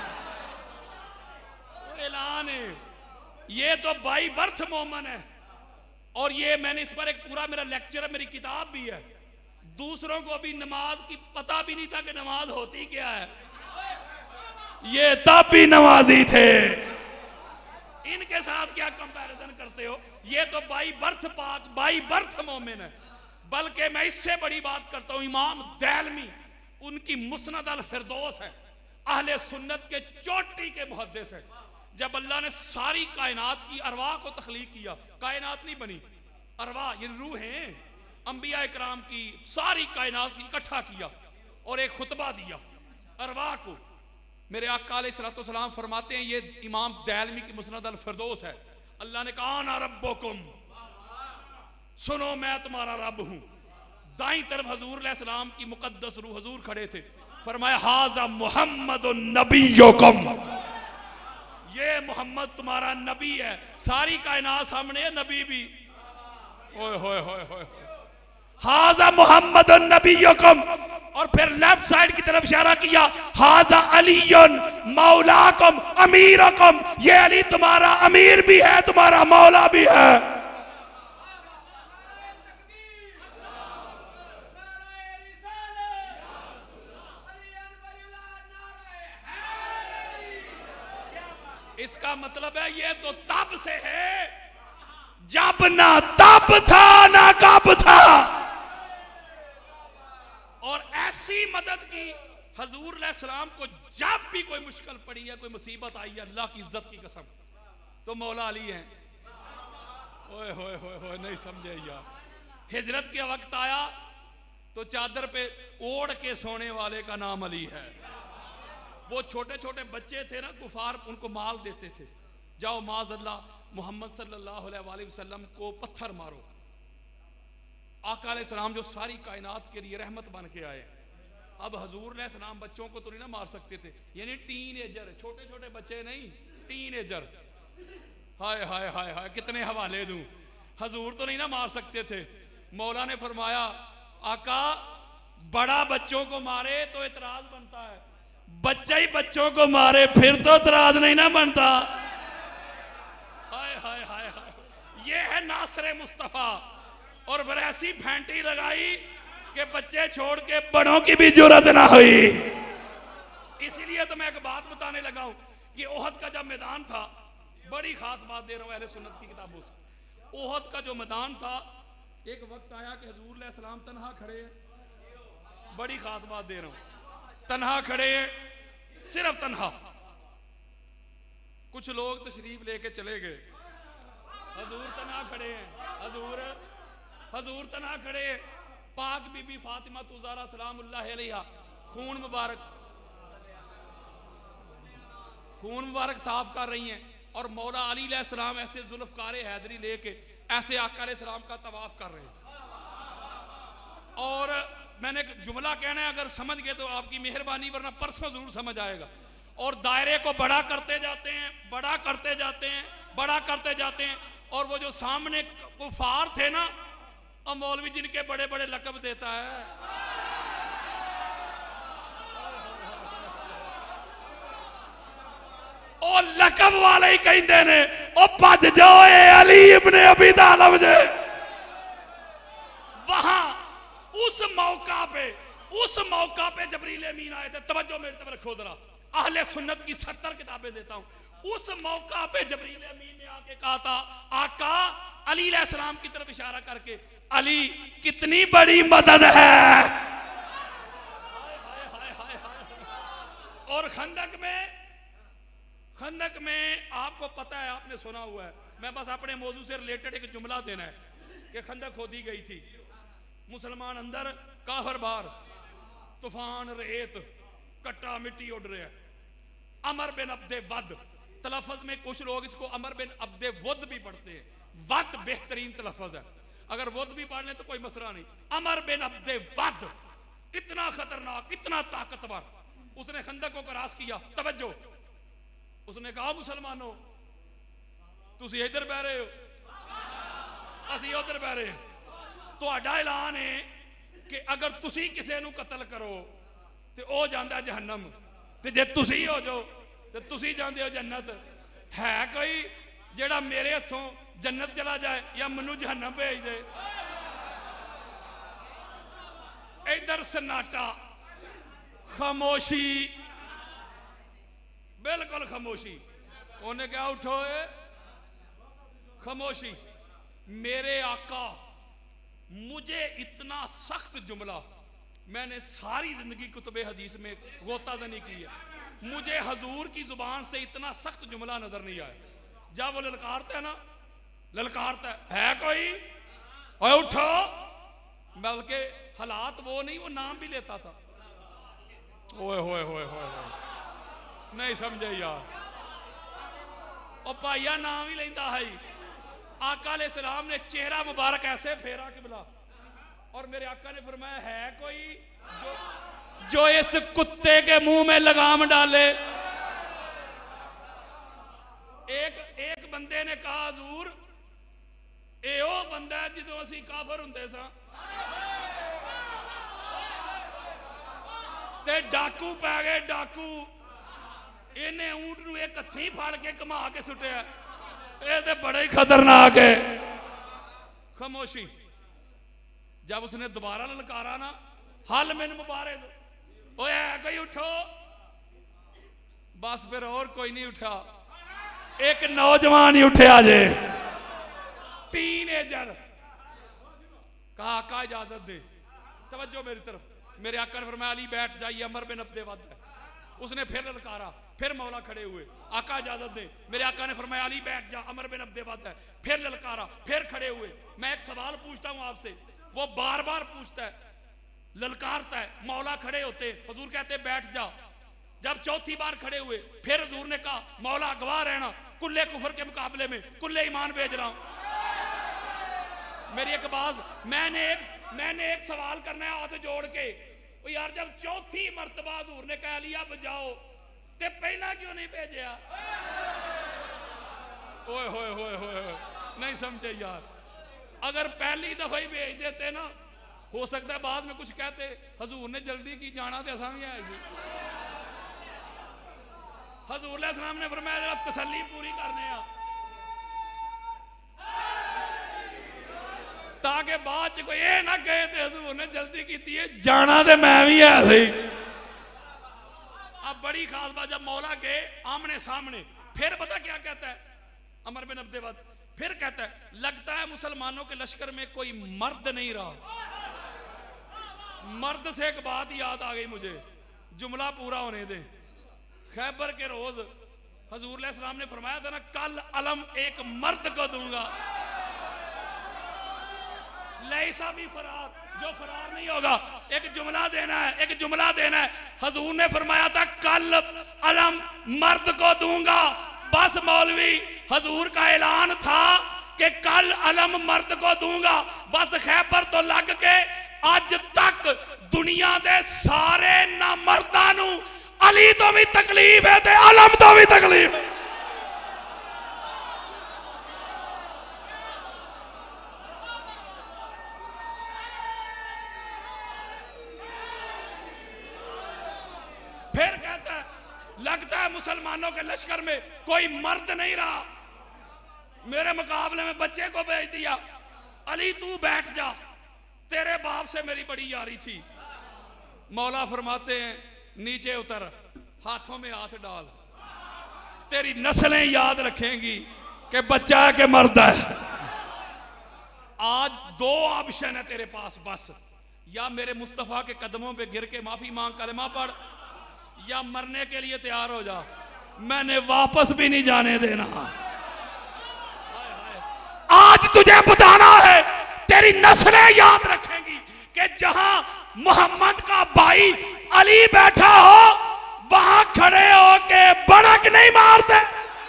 ऐलान है। ये तो बाई बर्थ मोमन है। और ये मैंने इस पर एक पूरा मेरा लेक्चर है, मेरी किताब भी है। दूसरों को अभी नमाज की पता भी नहीं था कि नमाज होती क्या है, ये तब भी नमाजी थे। इनके साथ क्या कंपैरिजन करते हो? ये तो बाई बर्थ पाक, बाई बर्थ मोमिन है। बल्कि मैं इससे बड़ी बात करता हूं, इमाम दैलमी उनकी मुस्नद अल फिरदौस है, अहले सुन्नत के चोटी के मुहद्दिस है। जब अल्लाह ने सारी कायनात की अरवाह को तख्लीक किया, कायनात नहीं बनी, अरवाह ये रूहें अंबिया इकराम की सारी कायनात की इकट्ठा किया और एक खुतबा दिया अरवाह को। मेरे आका अलैहिस्सलातु वस्सलाम फरमाते हैं, ये इमाम दैलमी की मुस्नद अल फिरदौस है। अल्लाह ने कहा ना रब्बुकुम, सुनो मैं तुम्हारा रब हूं। दाई तरफ हजूर अलैहिस्सलाम की मुकद्दस रूह हजूर खड़े थे। फरमाया हाज़ा मुहम्मदुन नबियुकुम, ये मोहम्मद तुम्हारा नबी है। सारी कायनात सामने है, नबी भी। ओए होए होए होए। हाज़ा मुहम्मदुन नबियुकुम। और फिर लेफ्ट साइड की तरफ इशारा किया, हाज़ा अलीयुन मौलाकुम अमीरुकुम, ये अली तुम्हारा अमीर भी है, तुम्हारा मौला भी है। इसका मतलब है ये तो तब से है जब ना तब था ना कब था। और ऐसी मदद की हजूर अलैहिस्सलाम को जब भी कोई मुश्किल पड़ी है, कोई मुसीबत आई है, अल्लाह की इज्जत की कसम, तो मौला अली हैं। ओए होए होए होए, नहीं समझे यार। हिजरत के वक्त आया तो चादर पे ओढ़ के सोने वाले का नाम अली है। वो छोटे छोटे बच्चे थे ना, कुफार उनको माल देते थे, जाओ माज़अल्लाह मोहम्मद सल्लल्लाहु अलैहि वसल्लम को पत्थर मारो। आका अलैहिस्सलाम जो सारी कायनात के लिए रहमत बन के आए, अब हजूर अलैहिस्सलाम बच्चों को तो नहीं ना मार सकते थे, यानी टीनेजर, छोटे छोटे बच्चे नहीं, टीनेजर। हाय हाय हाय हाय, कितने हवाले दूं। हजूर तो नहीं ना मार सकते थे। मौला ने फरमाया आका बड़ा बच्चों को मारे तो इतराज बनता है, बच्चा ही बच्चों को मारे फिर तो इतराज नहीं ना बनता। हाय हाय हाय हाय, ये है नासरे मुस्तफा। और फिर ऐसी फैंटी लगाई कि बच्चे छोड़ के बड़ों की भी जरूरत ना हुई। इसीलिए तो मैं एक बात बताने लगा हूं कि ओहद का जब मैदान था, बड़ी खास बात दे रहा हूं अहले सुन्नत की किताबों से। ओहद का जो मैदान था, एक वक्त आया कि हजूर अलैहिस्सलाम तन्हा खड़े हैं, बड़ी खास बात दे रहा हूं, तन्हा खड़े हैं, सिर्फ तन्हा। कुछ लोग तशरीफ लेके चले गए। हजूर तना खड़े हैं, हजूर हजूर तना खड़े हैं। पाक बीबी फातिमा तुज़ारा सलामुल्लाह अलैहा खून मुबारक खून मुबारक साफ कर रही हैं और मौला अली अलैहिस्सलाम ऐसे जुल्फ़कार हैदरी लेके ऐसे आका अलैहिस्सलाम का तवाफ कर रहे हैं। और मैंने एक जुमला कहना है, अगर समझ गए तो आपकी मेहरबानी, वरना परसों जरूर समझ आएगा। और दायरे को बड़ा करते जाते हैं, बड़ा करते जाते हैं, बड़ा करते जाते हैं। और वो जो सामने कुफार थे ना, और मौलवी जिनके बड़े बड़े लकब देता है, और लकब वाले ही कहते ने ओ भज जाओ ए अली इब्ने अबी तालिब जे। वहां उस मौका पे उस मौका पे जबरील अमीन आए थे। तवज्जो मेरी तरफ रखो जरा, अहले सुन्नत की सत्तर किताबें देता हूं। उस मौका पे जबरील अमीन ने आके कहा था, आका अली अलैहिस्सलाम की तरफ इशारा करके, अली कितनी बड़ी मदद है। और खंदक में खंदक में आपको पता है, आपने सुना हुआ है, मैं बस अपने मौजू से रिलेटेड एक जुमला देना है कि खंदक खोदी गई थी, मुसलमान अंदर, काफिर बाहर, तूफान, रेत, कट्टा, मिट्टी उड़ रहे हैं। अमर बिन अब्दे वद, तलफ़्ज़ में कुछ लोग इसको अमर बिन अब्दे वद भी पढ़ते हैं, वद बेहतरीन तलफ़्ज़ है, अगर वद भी पढ़ लें तो कोई मसला नहीं। अमर बिन अब्दे वद, इतना खतरनाक, इतना ताकतवर, उसने खंदक को क्रॉस किया। तवज्जो, उसने कहा मुसलमानों तुसी इधर बह रहे हो, असी उधर बह रहे हैं, तुहाडा ऐलान है कि अगर तुसी किसी नूं कतल करो तो ओ जांदा जहन्नम, ते जे तुसी हो जाओ तो तुसी जांदे हो जन्नत। है कोई जेड़ा मेरे हथों जन्नत चला जाए या मैनू जहन्नम भेज दे? इधर सन्नाटा, खामोशी, बिल्कुल खामोशी। उन्हें क्या उठो है? खामोशी। मेरे आका, मुझे इतना सख्त जुमला मैंने सारी जिंदगी कुतुबे हदीस में गोताजनी की है, मुझे हजूर की जुबान से इतना सख्त जुमला नजर नहीं आया। जब वो ललकारता है ना, ललकारता है, है कोई ओए उठो, बल्कि हालात वो नहीं, वो नाम भी लेता था। ओए होए होए होए नहीं समझे यार, ओ भाइया नाम ही लेंदा है। आका अलैहिस्सलाम ने चेहरा मुबारक ऐसे फेरा किबला, और मेरे आका ने फरमाया, है कोई जो जो इस कुत्ते के मुंह में लगाम डाले? एक एक बंदे ने कहा, हजूर ए ओ बंदा है जो असी काफर हुंदे सा ते डाकू पै गए, डाकू, इन्हें ऊंट नूं एक हथी फड़ के घुमा के सुटिया, ये तो बड़ा ही खतरनाक है। खामोशी। जब उसने दोबारा ललकारा ना, हल मिन मुबारक, ओए है कोई उठो, बस फिर और कोई नहीं उठा, एक नौजवान ही उठे जे, टीनेजर। कहा आका इजाजत दे। तवज्जो मेरी तरफ, मेरे आका ने फरमाया, अली बैठ जाइए, अमर बिन अब्दे वद है। उसने फिर ललकारा, फिर मौला खड़े हुए, आका इजाजत दे। मेरे आका ने फरमाया, अली बैठ जा, अमर बिन अब्दे वद है। फिर ललकारा, फिर खड़े हुए। मैं एक सवाल पूछता हूं आपसे, वो बार बार पूछता है, ललकारता है, मौला खड़े होते, हुजूर कहते बैठ जा। जब चौथी बार खड़े हुए, फिर हुजूर ने कहा, मौला गवाह रहना, कुल्ले कुफर के मुकाबले में कुल्ले ईमान भेज रहा हूं। मेरी एक बात, मैंने एक मैंने एक सवाल करना है हाथ जोड़ के, यार जब चौथी मर्तबा हुजूर ने कह लिया बजाओ, ते पहला क्यों नहीं भेजा? ओए होए होए होए, नहीं समझे यार। अगर पहली दफा ही भेज देते ना, हो सकता है बाद में कुछ कहते, हजूर ने जल्दी की जाना तो असा भी आए थे। हजूर अलैहिस्सलाम ने फरमाया जरा तसल्ली पूरी करने आ, ताकि बाद च कोई ये ना कहे थे हजूर ने जल्दी की थी, जाना तो मैं भी है सही। अब बड़ी खास बात, जब मौला गए आमने सामने, फिर पता क्या कहता है अमर बिन अब्दे वद, फिर कहता है, लगता है मुसलमानों के लश्कर में कोई मर्द नहीं रहा। मर्द से एक बात याद आ गई मुझे, जुमला पूरा होने दे। खैबर के रोज हजूर अलैहिस्सलाम ने फरमाया था ना, कल अलम एक मर्द को दूंगा, लैसा भी फरार, जो फरार नहीं होगा। एक जुमला देना है, एक जुमला देना है। हजूर ने फरमाया था कल अलम मर्द को दूंगा। बस मौलवी, हजूर का ऐलान था कि कल अलम मर्द को दूंगा। बस खैबर तो लग के अज तक दुनिया दे सारे ना मर्दां नू अली तो भी तकलीफ है ते अलम तो भी तकलीफ है। फिर कहता है, लगता है मुसलमानों के लश्कर में कोई मर्द नहीं रहा, मेरे मुकाबले में बच्चे को भेज दिया। अली तू बैठ जा, तेरे बाप से मेरी बड़ी यारी थी। मौला फरमाते हैं नीचे उतर, हाथों में हाथ डाल, तेरी नस्लें याद रखेंगी कि बच्चा है कि मर्द है। आज दो ऑप्शन है तेरे पास बस, या मेरे मुस्तफा के कदमों पे गिर के माफी मांग कलमा पढ़, या मरने के लिए तैयार हो जा, मैंने वापस भी नहीं जाने देना। आज तुझे बताना है, तेरी नस्लें याद रखेंगी कि जहां मोहम्मद का भाई अली बैठा हो वहां खड़े हो के बड़क नहीं मारते।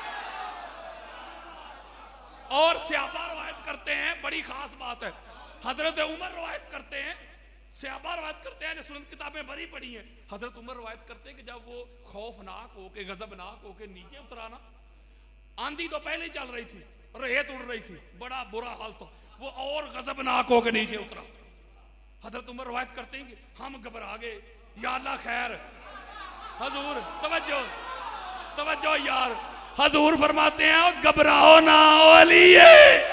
और सहाबा रवायत करते हैं, बड़ी खास बात है, हजरत उमर रवायत करते हैं, सहाबा रवायत करते हैं, सुनन किताबें बड़ी पढ़ी हैं। हजरत उमर रवायत करते हैं कि जब वो खौफनाक होके गजबनाक होके नीचे उतरा ना, आंधी तो पहले ही चल रही थी, रेत उड़ रही थी, बड़ा बुरा हाल था, वो और गजबनाक होके नीचे उतरा। हजरत उमर रवायत करते हैं कि हम घबरा गए, या अल्लाह खैर। हजूर तवज्जो तवज्जो यार, हजूर फरमाते हैं घबराओ ना ओलिए।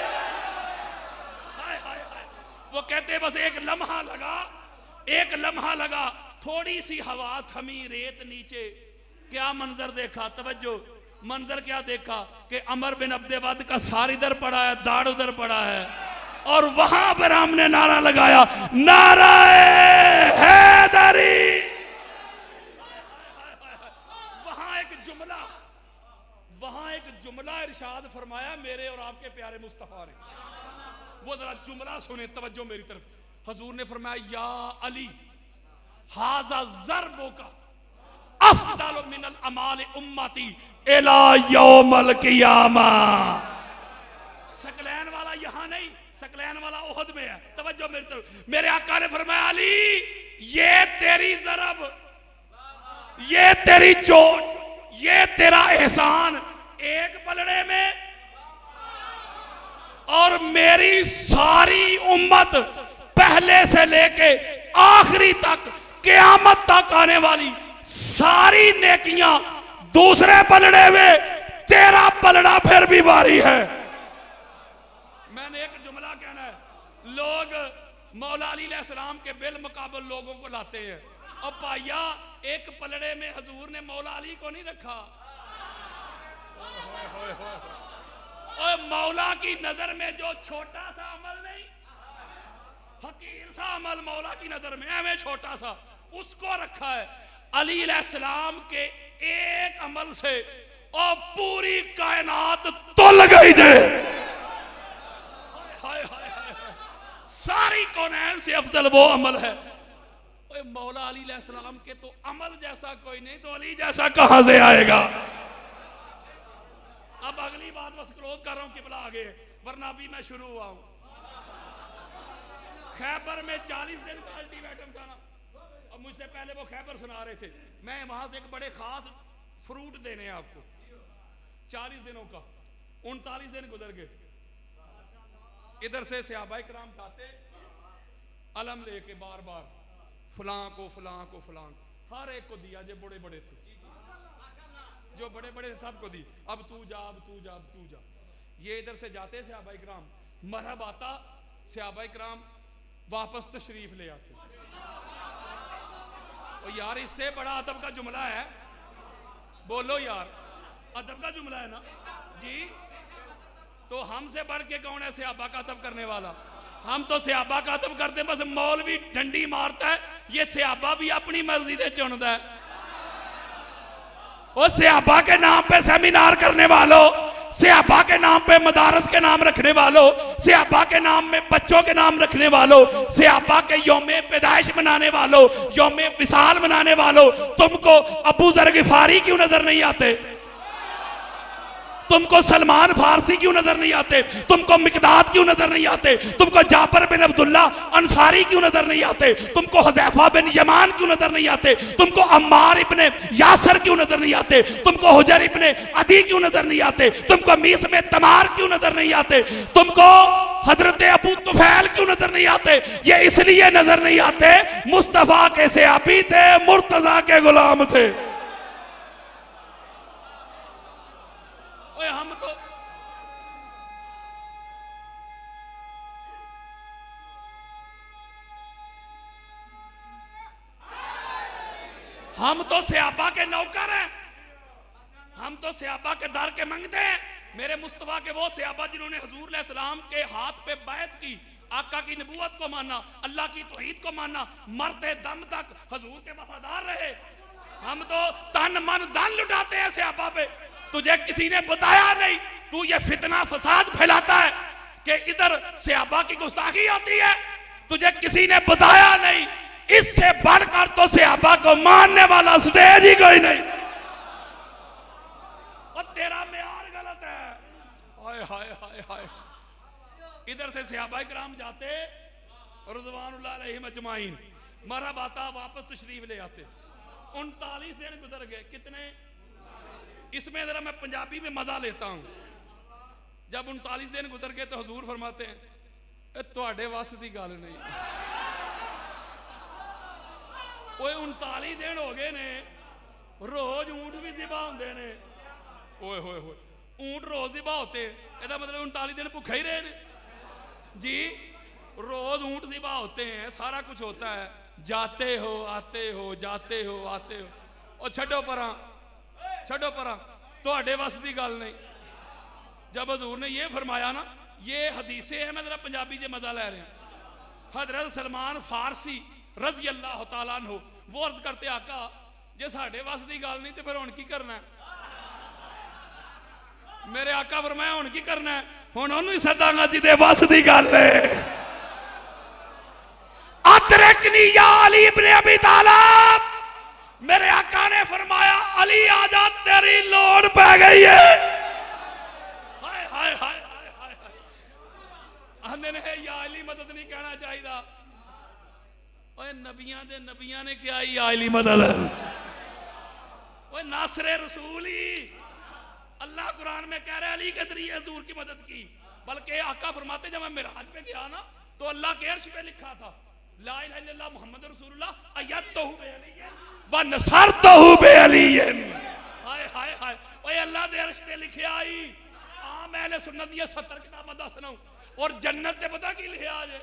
हाय हाय हाय, वो कहते हैं बस एक लम्हा लगा, एक लम्हा लगा, थोड़ी सी हवा थमी, रेत नीचे, क्या मंजर देखा। तवज्जो, मंजर क्या देखा कि अमर बिन अब्दे वद का सार इधर पड़ा है, दाढ़ उधर पड़ा है, और वहां पर हमने नारा लगाया, नाराए हैदरी। वहां एक जुमला वहां एक जुमला इरशाद फरमाया मेरे और आपके प्यारे मुस्तफा ने, वो जरा जुमला सुने, तवज्जो मेरी तरफ। हजूर ने फरमाया, या अली हाजा ज़र्बो का अफ़ज़ल मिनल अमाल उम्मती इला यौमल क़ियामा। सकलैन वाला यहां नहीं, सकलैन वाला ओहद में है। तवज्जो मेरी तरफ। मेरे आका ने फरमाया, अली ये तेरी ज़रब, ये तेरी चोट, ये तेरा एहसान एक पलड़े में, और मेरी सारी उम्मत पहले से लेके आखिरी तक क़यामत तक आने वाली सारी नेकियां दूसरे पलड़े में, तेरा पलड़ा फिर भी भारी है। मैंने एक जुमला कहना है, लोग मौला अली अलैहिस्सलाम के बिल मुकाबल लोगों को लाते हैं, और पाया एक पलड़े में हजूर ने मौला अली को नहीं रखा। और मौला की नजर में जो छोटा सा अमल नहीं, हकीर सा अमल मौला की नजर में हमें छोटा सा, उसको रखा है। अली अलैहिस्सलाम के एक अमल से और पूरी कायनात तुल गई जे। हाय हाय हाय, सारी कौनैन से अफजल वो अमल है। ओए मौला अली अलैहिस्सलाम के तो अमल जैसा कोई नहीं, तो अली जैसा कहां से आएगा। अब अगली बात बस क्लोज कर रहा हूं, किबला आगे, वरना अभी मैं शुरू हुआ हूं। खैबर में चालीस दिन का अल्टीमेटम था ना, और मुझसे पहले वो खैबर सुना रहे थे, मैं वहां से एक बड़े खास फ्रूट देने हैं आपको, चालीस दिनों का, उनतालीस दिन गुजर गए। इधर से सहाबाए किराम खाते अलम लेके बार बार, फलां को फलां को फलां, हर एक को दिया, जो बड़े बड़े थे, जो बड़े बड़े सबको दी, अब तू जा, अब तू जा, अब तू जा। ये इधर से जाते सहाबाए किराम, मरहब आता, सहाबाए किराम वापस तशरीफ ले आते। और यार इससे बड़ा अदब का जुमला है, बोलो यार, अदब का जुमला है ना जी। तो हमसे बढ़ के कौन है सहाबा का अदब करने वाला। हम तो सहाबा का अदब करते, बस मौलवी डंडी मारता है, ये सहाबा भी अपनी मर्जी से चुनता है। और सहाबा के नाम पे सेमिनार करने वालों, सहाबा के नाम पे मदारस के नाम रखने वालों, सहाबा के नाम में बच्चों के नाम रखने वालों, सहाबा के यौमे पैदाइश मनाने वालों, यौमे विसाल मनाने वालों, तुमको अबू जर गिफारी क्यों नजर नहीं आते? तुमको सलमान फारसी क्यों नजर नहीं आते? तुमको मिकदाद क्यों नजर नहीं आते? तुमको जाफर बिन अब्दुल्ला अंसारी क्यों नजर नहीं आते? तुमको हुज़ैफा बिन यमान क्यों नजर नहीं आते? तुमको अम्मार इब्ने यासर क्यों नजर नहीं आते? तुमको हुजर इब्ने अदी क्यों नजर नहीं आते? तुमको मीस में तमार क्यों नजर नहीं आते? तुमको हजरत अबू तुफैल क्यों नजर नहीं आते? ये इसलिए नजर नहीं आते, मुस्तफा के सहाबी थे, मुर्तजा के गुलाम थे। ओए हम तो हम तो सहाबा के नौकर हैं, हम तो सहाबा के दर के मंगते हैं। मेरे मुस्तफा के वो सहाबा जिन्होंने हुजूर अलैहिस्सलाम के हाथ पे बैत की, आका की नबूवत को माना, अल्लाह की तौहीद को माना, मरते दम तक हुजूर के वफादार रहे। हम तो तन मन धन लुटाते हैं सहाबा पे। तुझे किसी ने बताया नहीं, तू ये फितना फसाद फैलाता है कि इधर सहाबा की गुस्ताखी होती है, तुझे किसी ने बताया नहीं। इससे बढ़कर तो सहाबा को मानने वाला स्टेज ही कोई नहीं। और तेरा मेयार गलत है। हाय हाय हाय हाय। इधर से सहाबा किराम जाते रिज़वानुल्लाह अलैहिम अजमाइन, मरहबा आता, वापस तशरीफ ले आते। उनतालीस दिन गुजर गए। कितने? इसमें जरा मैं पंजाबी में मजा लेता हूं। जब उनतालीस दिन गुजर गए तो हुजूर फरमाते हैं तुहाडे वास दी गल नहीं। ओए उनतालीस दिन हो गए ने, रोज ऊंट भी ज़िबा होंदे ने। ओए होए होए, ऊंट रोज ज़िबा होते, इसका मतलब उनतालीस दिन भूखे ही रहे ने जी। रोज ऊंट ज़िबा होते हैं, सारा कुछ होता है, जाते हो आते हो, जाते हो आते हो। और छड्डो परा, छड्डो परा, तुहाडे वस दी गल नहीं। जब हजूर ने ये फरमाया ना, ये हदीसें हैं, मैं जरा पंजाबी से मजा ले रहे हैं। हजरत सलमान फारसी रजी अल्लाह तआला अन्हु वो अर्ज करते, आका जे साडे वस दी गल नहीं तो फिर हुण की करना है? मेरे आका फरमाया हुण की करना है? हुण ओनू ही सदांगा जिहदे वस दी गल है। अतरकनी या अली इब्ने अबी तालिब, मेरे आका ने फरमाया अली आजा तेरी लोड़ पै गई है। हाय हाय हाय हाय हाय आंदे ने या अली मदद नहीं कहना चाहिए। ओए नबियां दे नबियां ने क्या या अली मदद? ओए नासरे रसूल ही अल्लाह कुरान में कह रहा है अली के जरिए हुजूर की मदद की। बल्कि आका फरमाते जब मैं मिराज पे गया ना तो अल्लाह के अर्श पे लिखा था ला इलाहा इल्लल्लाह मुहम्मद रसूलुल्लाह अय्यदतहु बिअलिय्यिन व नसरतहु बिअलिय्यिन। हाय हाय हाय। ओए अल्लाह दे अर्श ते लिखिया आई। आम अहले सुन्नत दी सत्तर किताबां दसना और जन्नत ते पता की लिखिया जे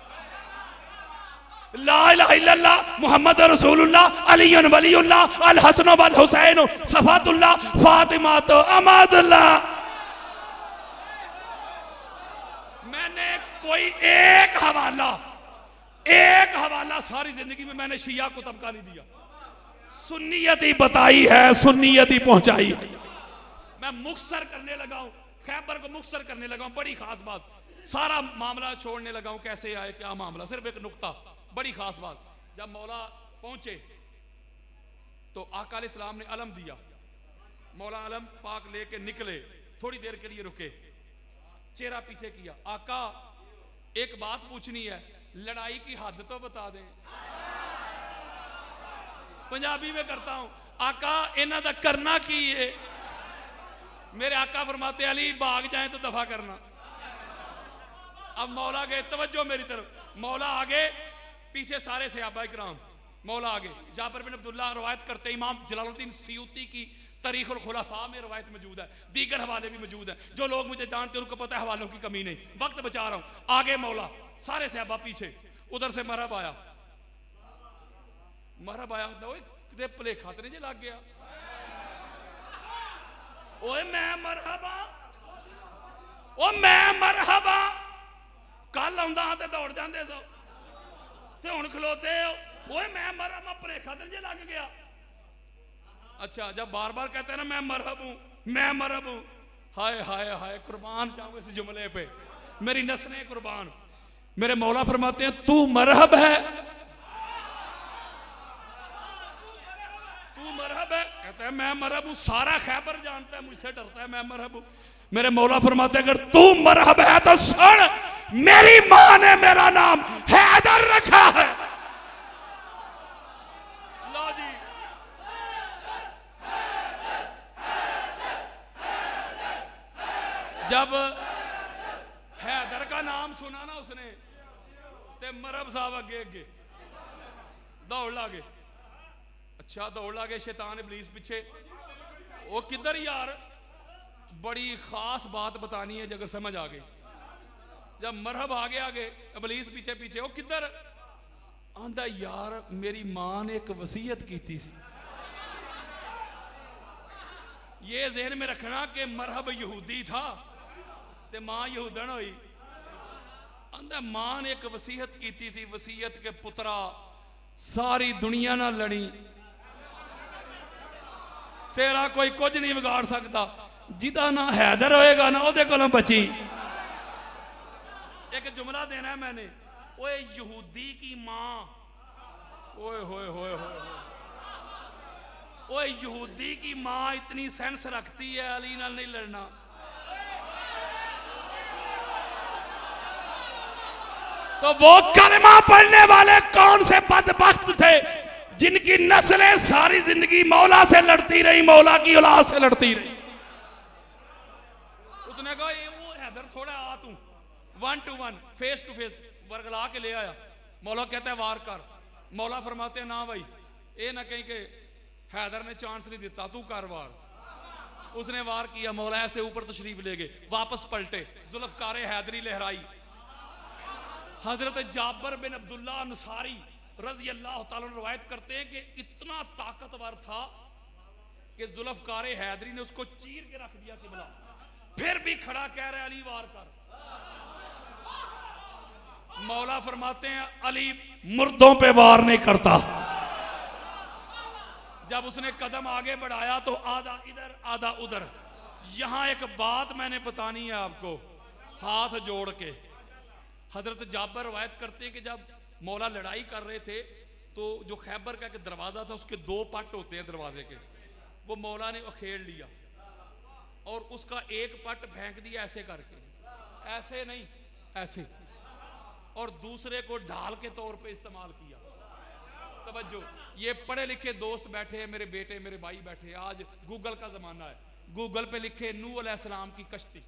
ला इलाहा इल्लल्लाह मुहम्मद रसूलुल्लाह अलीयुन वलीयुल्लाह अल हसन वल हुसैन सफातुल्लाह फातिमा तो अमादुल्लाह। मैंने कोई एक हवाला एक हवाला सारी जिंदगी में मैंने शिया को तबका नहीं दिया। सुन्नियत ही बताई है, सुन्नियत ही पहुंचाई है। मैं मुख्तसर करने लगा हूं, खैबर को मुख्तसर करने लगा हूं। बड़ी खास बात, सारा मामला छोड़ने लगा हूं कैसे आए क्या मामला, सिर्फ एक नुक्ता, बड़ी खास बात। जब मौला पहुंचे तो आका अलैहिस्सलाम ने अलम दिया। मौला अलम पाक लेके निकले, थोड़ी देर के लिए रुके, चेहरा पीछे किया। आका एक बात पूछनी है, लड़ाई की हद तो बता दें। पंजाबी में करता हूं, आका इन्हां दा करना की है? मेरे आका फरमाते अली भाग जाए तो दफा करना। अब मौला गए, तवज्जो मेरी तरफ, मौला आगे, पीछे सारे सहाबा इकराम। मौला आगे, जाफर बिन अब्दुल्लाह रवायत करते, इमाम जलालुद्दीन सयूती की तारीख उल खुलफा में रवायत मौजूद है, दीगर हवाले भी मौजूद है। जो लोग मुझे जानते हैं उनको पता है हवालों की कमी नहीं, वक्त बचा रहा हूं। आगे मौला, सारे सहाबा पीछे। उधर से मरहब आया, मरहब आया कितने भुलेखा तो नहीं जे लग गया? ओए मैं मरहबा, ओ मैं मरहबा, कल आंदा ते दौड़ जाते सो ते हुण खलोते हो। ओए मैं मरहबा, भुलेखा तो नहीं जे लग गया? अच्छा, जब बार बार कहते हैं ना मैं मरहब हूं, मैं मरहब हूं, हाय हाय हाय, कुर्बान जाऊं इस जुमले पे, मेरी नस्लें कुर्बान। मेरे मौला फरमाते हैं तू मरहब है, तू मरहब है। कहता है मैं मरहब हूं, सारा खैबर जानता है, मुझसे डरता है, मैं मरहब हूं। मेरे मौला फरमाते हैं अगर तू मरहब है तो सुन, मेरी मां ने मेरा नाम हैदर रखा है। लो जी, जब हैदर का नाम सुना ना उसने, ते मरहब साहब अगे अगे दौड़ लागे। अच्छा, दौड़ लागे, शैतान इब्लीस पीछे। वो किधर यार, बड़ी खास बात बतानी है जगह समझ आ गई। जब मरहब आगे आगे, इब्लीस पीछे पीछे, वो किधर आंदा यार मेरी मां ने एक वसीयत की थी। ये ज़हन में रखना कि मरहब यहूदी था ते मां यहूदन हुई। आंदा मां ने एक वसीयत की थी, वसीयत के पुत्रा सारी दुनिया ना लड़ी, तेरा कोई कुछ नहीं बिगाड़ सकता, जिदा ना हैदर होएगा ना ओदे कोलों बची। एक जुमला देना है मैंने, ओए यहूदी की मां, ओए होए होए होए, ओए यहूदी की मां इतनी सेंस रखती है अली नाल नहीं लड़ना। तो वो कलमा पढ़ने वाले कौन से बदबख्त थे जिनकी नस्लें सारी जिंदगी मौला से लड़ती रही, मौला की औलाद से लड़ती रही। उसने कहा ये वो हैदर थोड़ा आ तू, one to one, face to face वर्गला के ले आया। मौला कहता है वार कर। मौला फरमाते हैं ना भाई, ये ना कहीं के हैदर ने चांस नहीं दिता, तू कर वार। उसने वार किया, मौला ऐसे ऊपर तशरीफ ले गए, वापस पलटे, जुल्फकारे हैदरी लहराई। हजरत जाबर बिन अब्दुल्ला अंसारी रजी अल्लाह ताला रवायत करते हैं कि इतना ताकतवर था कि जुल्फकारे हैदरी ने उसको चीर के रख दिया किबला, फिर भी खड़ा कह रहा है अली वार कर। मौला फरमाते हैं अली मुर्दों पे वार नहीं करता। जब उसने कदम आगे बढ़ाया तो आधा इधर आधा उधर। यहां एक बात मैंने बतानी है आपको, हाथ जोड़ के। हजरत जाबर रवायत करते हैं कि जब मौला लड़ाई कर रहे थे तो जो खैबर का एक दरवाजा था उसके दो पट होते हैं दरवाजे के, वो मौला ने उखेड़ लिया और उसका एक पट फेंक दिया ऐसे करके, ऐसे नहीं ऐसे, और दूसरे को ढाल के तौर पे इस्तेमाल किया। तवज्जो, ये पढ़े लिखे दोस्त बैठे हैं, मेरे बेटे मेरे भाई बैठे, आज गूगल का जमाना है, गूगल पे लिखे नूह अलैहिस्सलाम की कश्ती,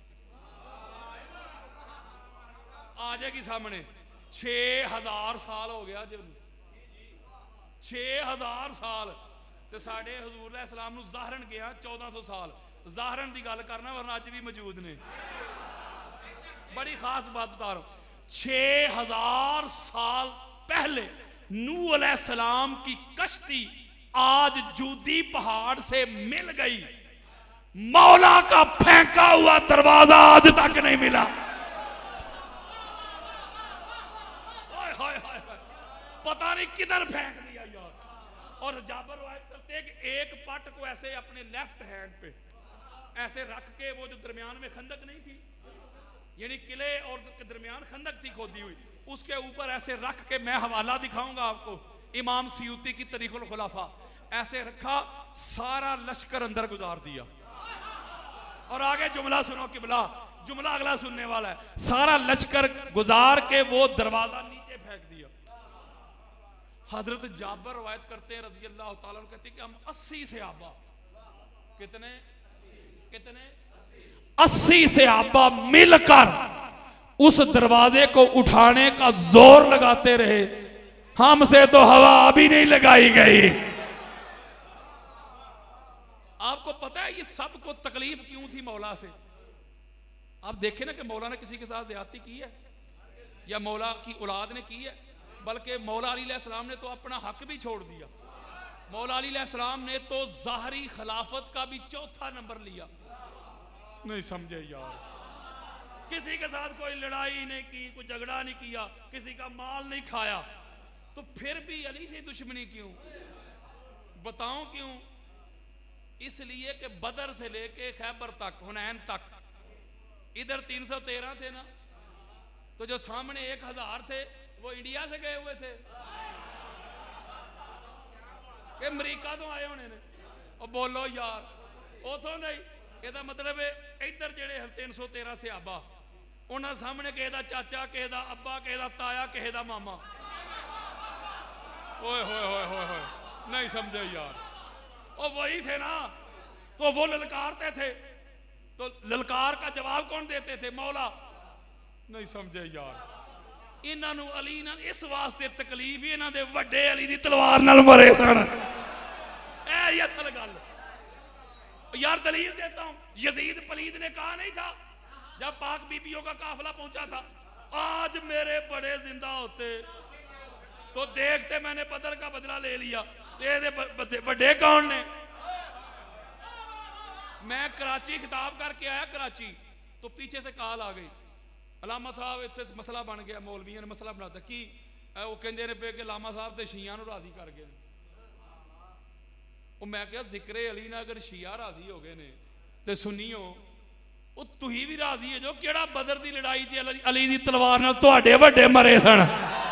आ जाएगी सामने। छे हजार साल हो गया जब, छे हजार साल ते साढ़े हजूर अलैहिस्सलाम नूं ज़ाहरन गया चौदह सौ साल। ज़ाहरन की गल करना, वरना अज भी मौजूद ने। बड़ी खास बात बता रहा हूं, छे हजार साल पहले नूह अलैहिस्सलाम की कश्ती आज जूदी पहाड़ से मिल गई, मौला का फेंका हुआ दरवाजा आज तक नहीं मिला। पता नहीं किधर फेंक दिया यार। और जाबर रवायत करते हैं कि एक पट को ऐसे अपने लेफ्ट हैंड पे ऐसे रख के, वो जो दरमियान में खंदक नहीं थी, यानी किले और के दरमियान खंदक थी खोदी हुई, उसके ऊपर ऐसे रख के, मैं हवाला दिखाऊंगा आपको, इमाम सियूती की तरीकुल खुलाफा, ऐसे रखा, सारा लश्कर अंदर गुजार दिया। और आगे जुमला सुनो किबला, जुमला अगला सुनने वाला है। सारा लश्कर गुजार के वो दरवाजा नीचे फेंक दिया। हजरत जाबर रवायत करते हैं रज़ी अल्लाह ताला अन्हु, कहते हैं कि हम अस्सी सहाबा, कितने कितने अस्सी सहाबा मिलकर उस दरवाजे को उठाने का जोर लगाते रहे, हमसे तो हवा भी नहीं लगाई गई। आपको पता है ये सबको तकलीफ क्यों थी मौला से? आप देखें ना कि मौला ने किसी के साथ ज्यादती की है या मौला की औलाद ने की है, बल्कि मौला अली अलैहिस्सलाम ने तो अपना हक भी छोड़ दिया। मौला अली अलैहिस्सलाम ने तो ज़ाहरी खिलाफत का भी चौथा नंबर लिया। नहीं समझे यार, किसी के साथ कोई लड़ाई नहीं की, कोई झगड़ा नहीं किया, किसी का माल नहीं खाया, तो फिर भी अली से दुश्मनी क्यों? बताओ क्यों? इसलिए कि बदर से लेके खैबर तक, हुनैन तक, इधर तीन सौ तेरह थे ना, तो जो सामने एक हजार थे वो इंडिया से गए हुए थे कि अमरीका तो आए होने ने। और बोलो यार, उथों नहीं, ਇਹਦਾ मतलब है इधर जेड़े तीन सौ तेरह सहाबा, उन्होंने सामने किसी का चाचा, किसी का अब्बा, किसी का ताया, किसी का मामा। ओए होए होए होए होए, नहीं समझे यार। और वही थे ना, तो वो ललकारते थे, तो ललकार का जवाब कौन देते थे? मौला। नहीं समझे यार। इन्हों अली ना इस वास्ते तकलीफ ही इन्हों दे वड्डे अली दी तलवार नाल मरे सन। ऐ असल गल यार, दलील देता हूं। यजीद पलीद ने कहा नहीं था जब पाक बीबियों का काफिला पहुंचा था, आज मेरे बड़े जिंदा होते तो देखते मैंने बदर का बदला ले लिया। बड़े कौन ने? मैं कराची खिताब करके आया, कराची, तो पीछे से कॉल आ गई, लामा साहब इतने मसला बन गया, मौलवियों ने मसला बनाता कि वो कहते ने पे कि लामा साहब तो शिया राजी कर गए। वो मैं क्या जिक्रे अली ना अगर शिया राजी हो गए ने तो सुनियो, वो तुही भी राजी हो जो केड़ा बदर की लड़ाई च अली की तलवार नाल तुहाडे वड्डे मरे सन।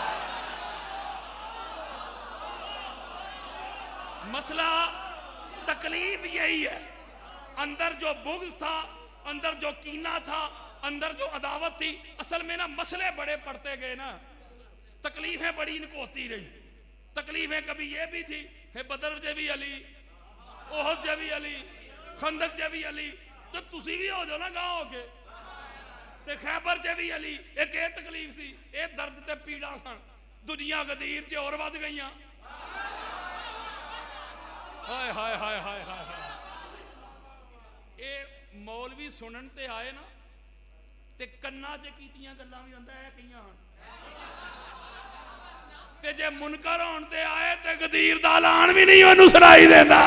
मसला तकलीफ यही है, अंदर जो बुग़्ज़ था, अंदर जो कीना था, अंदर जो अदावत थी, असल में ना मसले बड़े पड़ते गए ना, तकलीफें बड़ी इनको होती रही। तकलीफें कभी ये भी थी है बदर जे भी अली, ओहद जे भी अली, खंदक जे भी अली, तो तुसी भी हो जाओ ना गाँव के, ते खैबर जे भी अली। एक ये तकलीफ सी, ये दर्द ते पीड़ा सन, दुनिया गदीर च और वध गई। हाय हाय हाय हाय हाय हाय। ये मौलवी सुनन ते आए ना, ते कन्ना च कीतियां गल्लां भी आंदा है कईयां हन, ते जे मुनकर होण ते आए ते गदीर दा ऐलान भी नहीं ओनू सुनाई देंदा।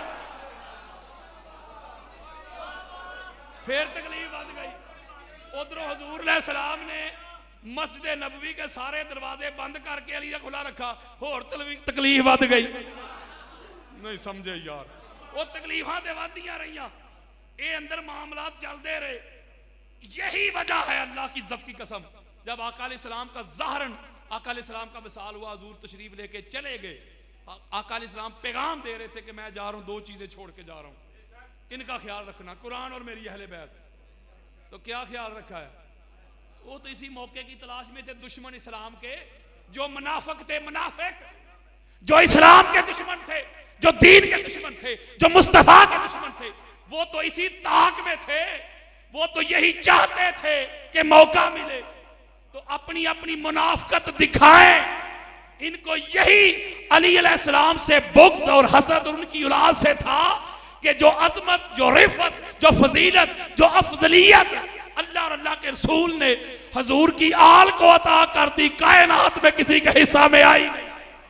फिर तकलीफ बद गई। उधरों हजूर अलैहिस्सलाम ने मस्जिद नबवी के सारे दरवाजे बंद करके अली का खुला रखा, होर तकलीफ बद गई। नहीं समझे यार। वो तकलीफां ते वधदियां रहियां, ये अंदर मामलात चलते रहे। यही वजह है अल्लाह की इज्जत की कसम, जब आका अलैहिस्सलाम का ज़ाहरन आका अलैहिस्सलाम का विसाल हुआ, हजूर तशरीफ लेके चले गए। आका अलैहिस्सलाम पैगाम दे रहे थे कि मैं जा रहा हूं, दो चीजें छोड़ के जा रहा हूं, इनका ख्याल रखना, कुरान और मेरी अहले बैत। तो क्या ख्याल रखा है? वो तो इसी मौके की तलाश में थे दुश्मन इस्लाम के, जो मुनाफिक थे, मुनाफिक जो इस्लाम के दुश्मन थे, जो दीन के दुश्मन थे, जो मुस्तफा के दुश्मन थे, वो तो इसी ताक में थे। वो तो यही चाहते थे कि मौका मिले तो अपनी अपनी मुनाफिकत दिखाएं। इनको यही अली अलैहिस्सलाम से बुग़्ज़ और हसद उनकी औलाद से था कि जो अज़मत, जो रिफ़त, जो फजीलत, जो अफजलियत अल्लाह और अल्लाह के रसूल ने हजूर की आल को अता कर दी, कायनात में किसी के हिस्सा में आई नहीं।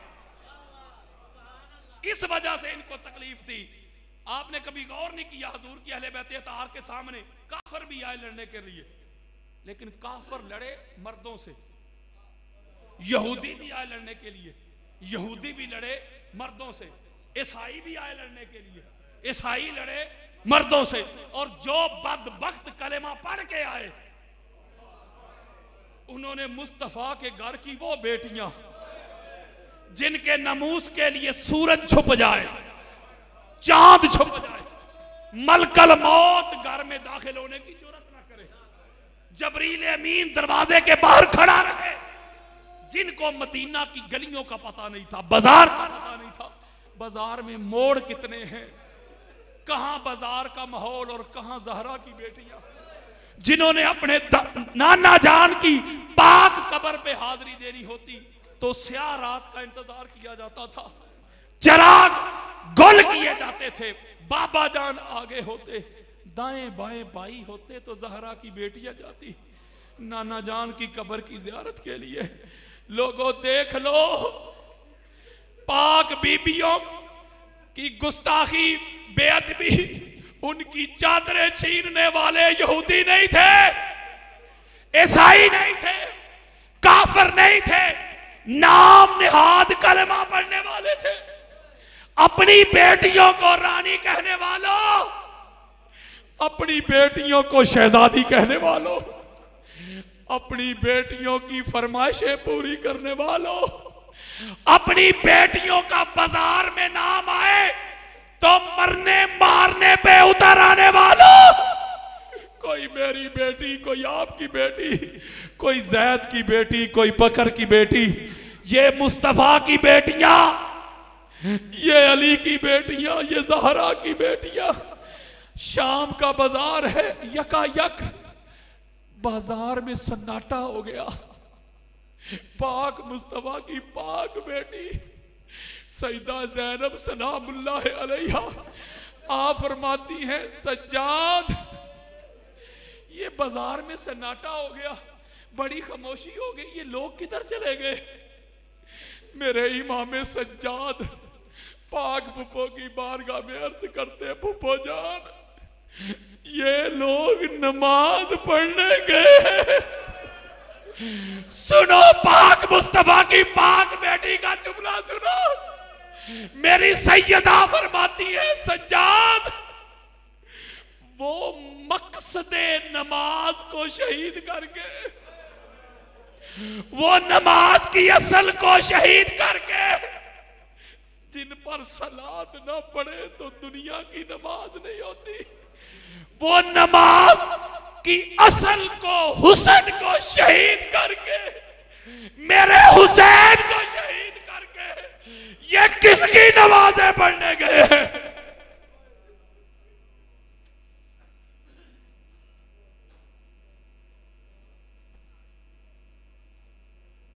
इस वजह से इनको तकलीफ थी। आपने कभी गौर नहीं किया, हजूर की अहले बैत अतार के सामने काफिर भी आए लड़ने के लिए, लेकिन काफिर लड़े मर्दों से। यहूदी भी आए लड़ने के लिए, यहूदी भी लड़े मर्दों से। ईसाई भी आए लड़ने के लिए, ईसाई लड़े मर्दों से। और जो बदबख्त कलेमा पढ़ के आए, उन्होंने मुस्तफा के घर की वो बेटियां जिनके नमूस के लिए सूरज छुप जाए, चांद छुप जाए, मलकल मौत घर में दाखिल होने की जरूरत ना करे, जबरील अमीन दरवाजे के बाहर खड़ा रहे, जिनको मदीना की गलियों का पता नहीं था, बाजार का पता नहीं था, बाजार में मोड़ कितने हैं, कहां बाजार का माहौल और कहां ज़हरा की बेटियां, जिन्होंने अपने नाना जान की पाक कब्र पे हाजिरी देनी होती तो स्याह रात का इंतजार किया जाता था, चिराग गुल किए जाते थे, बाबा जान आगे होते, दाएं बाएं भाई होते तो ज़हरा की बेटियां जाती नाना जान की कब्र की जियारत के लिए। लोगों देख लो, पाक बीबियों की गुस्ताखी, बेअदबी, उनकी चादरें छीनने वाले यहूदी नहीं थे, ईसाई नहीं थे, काफिर नहीं थे, नाम निहाद कलमा पढ़ने वाले थे। अपनी बेटियों को रानी कहने वालों, अपनी बेटियों को शहजादी कहने वालों, अपनी बेटियों की फरमाइशें पूरी करने वालों, अपनी बेटियों का बाजार में नाम आए तो मरने मारने पे उतर आने वालों, कोई मेरी बेटी, कोई आपकी बेटी, कोई जैद की बेटी, कोई बकर की बेटी, ये मुस्तफा की बेटियां, ये अली की बेटियां, ये जहरा की बेटियां। शाम का बाजार है, यकायक बाजार में सन्नाटा हो गया। पाक मुस्तफा की पाक बेटी सईदा ज़ैनब सलामुल्लाह अलैहा आप फरमाती हैं, सज्जाद ये बाजार में सन्नाटा हो गया, बड़ी खामोशी हो गई, ये लोग किधर चले गए? मेरे इमाम सज्जाद पाक पुप्पो की बारगाह में अर्ज करते हैं, पुप्पो जान ये लोग नमाज पढ़ने गए। सुनो पाक मुस्तफा की पाक बेटी का जुमला सुनो, मेरी सैयदा फरमाती है, सज्जाद वो मकसदे नमाज को शहीद करके, वो नमाज की असल को शहीद करके, जिन पर सलात ना पढ़े तो दुनिया की नमाज नहीं होती, वो नमाज की असल को, हुसैन को शहीद करके, मेरे हुसैन को शहीद करके ये किसकी नमाजें पढ़ने गए हैं?